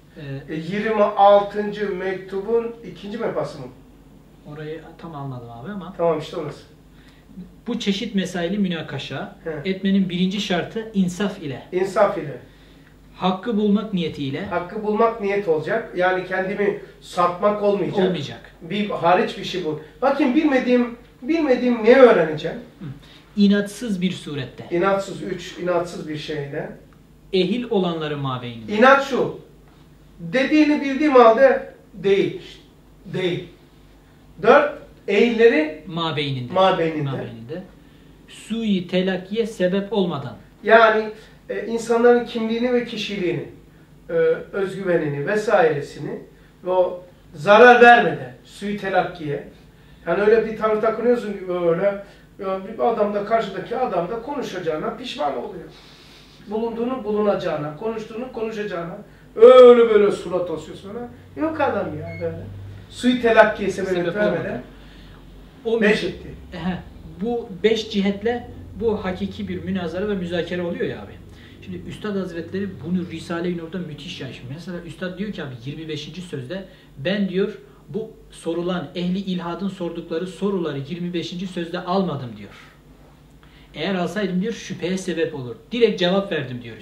Speaker 1: 26. mektubun 2. mefası mı?
Speaker 2: Orayı tam almadım abi ama.
Speaker 1: Tamam işte orası.
Speaker 2: Bu çeşit mesaili münakaşa etmenin birinci şartı insaf ile.
Speaker 1: İnsaf ile.
Speaker 2: Hakkı bulmak niyetiyle.
Speaker 1: Hakkı bulmak niyet olacak. Yani kendimi satmak olmayacak.
Speaker 2: Olmayacak.
Speaker 1: Bir hariç bir şey bu. Bakayım bilmediğim ne öğreneceğim?
Speaker 2: İnatsız bir surette.
Speaker 1: İnatsız bir şeyle.
Speaker 2: Ehil olanları mabeyninde.
Speaker 1: İnat şu. Dediğini bildiğim halde değil. 4. Ehilleri mabeyninde.
Speaker 2: Sui telakkiye sebep olmadan.
Speaker 1: Yani insanların kimliğini ve kişiliğini, özgüvenini vesairesini ve o zarar vermeden sui telakkiye. Yani öyle bir tavır takınıyorsun ki böyle bir adam da karşıdaki adam da konuşacağına pişman oluyor. Bulunduğunu bulunacağına, konuştuğunu konuşacağına öyle böyle surat asıyor sonra. Yok adam ya böyle. Sui telakkiye sebep vermeden.
Speaker 2: O 5 etti. Bu 5 cihetle bu hakiki bir münazara ve müzakere oluyor ya abi. Şimdi Üstad Hazretleri bunu Risale-i Nur'da müthiş yaşıyor. Mesela Üstad diyor ki abi 25. sözde ben diyor bu sorulan ehli ilhadın sordukları soruları 25. sözde almadım diyor. Eğer alsaydım diyor şüpheye sebep olur. Direkt cevap verdim diyor Üstad.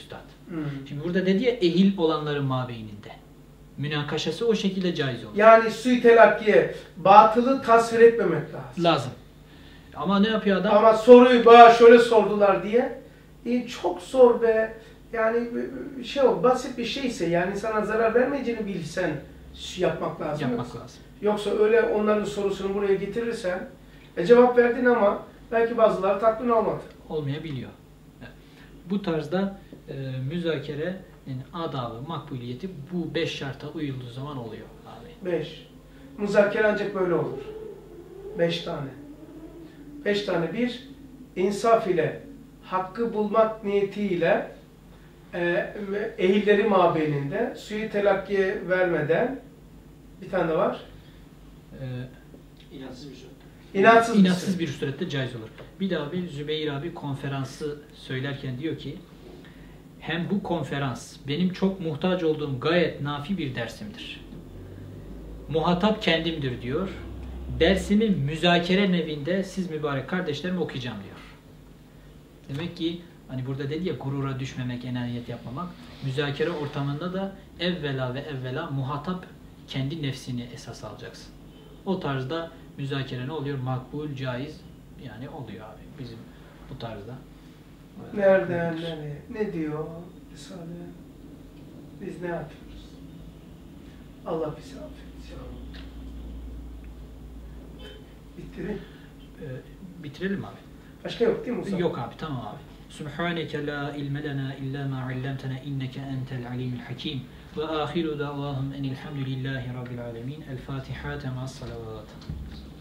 Speaker 2: Şimdi burada dedi ya ehil olanların mabeyninde. Münakaşası o şekilde caiz olur.
Speaker 1: Yani sui telakkiye batılı tasvir etmemek lazım.
Speaker 2: Lazım. Ama ne yapıyor adam?
Speaker 1: Ama soruyu bana şöyle sordular diye çok zor be. Yani basit bir şeyse yani sana zarar vermeyeceğini bilsen yapmak lazım.
Speaker 2: Yapmak lazım.
Speaker 1: Yoksa öyle onların sorusunu buraya getirirsen cevap verdin ama belki bazıları tatmin olmadı.
Speaker 2: Olmayabiliyor. Bu tarzda müzakerenin adabı, makbuliyeti bu 5 şarta uyulduğu zaman oluyor abi.
Speaker 1: 5. Müzakere ancak böyle olur. 5 tane. 5 tane. 1. İnsaf ile, hakkı bulmak niyetiyle ehilleri mabeyninde suyu telakkiye vermeden bir tane de var.
Speaker 5: İnansız bir şey.
Speaker 1: İnatsız
Speaker 2: bir surette caiz olur. Bir de abi Zübeyir abi konferansı söylerken diyor ki hem bu konferans benim çok muhtaç olduğum gayet nafi bir dersimdir. Muhatap kendimdir diyor. Dersimi müzakere nevinde siz mübarek kardeşlerime okuyacağım diyor. Demek ki hani burada dedi ya gurura düşmemek, enaniyet yapmamak. Müzakere ortamında da evvela muhatap kendi nefsini esas alacaksın. O tarzda müzakere ne oluyor? Makbul, caiz yani oluyor abi bizim bu tarzda.
Speaker 1: Nereden nereye? Ne diyor? Biz ne yapıyoruz? Allah bizi affetsin. Bitirin.
Speaker 2: Bitirelim abi.
Speaker 1: Başka yok değil mi Musa?
Speaker 2: Yok abi tamam abi. Subhaneke la ilme lena illa ma allamtena inneke entel alimul hakim. Ve ahiru davahum enilhamdülillahi rabbil alemin. El Fatiha temas salavat.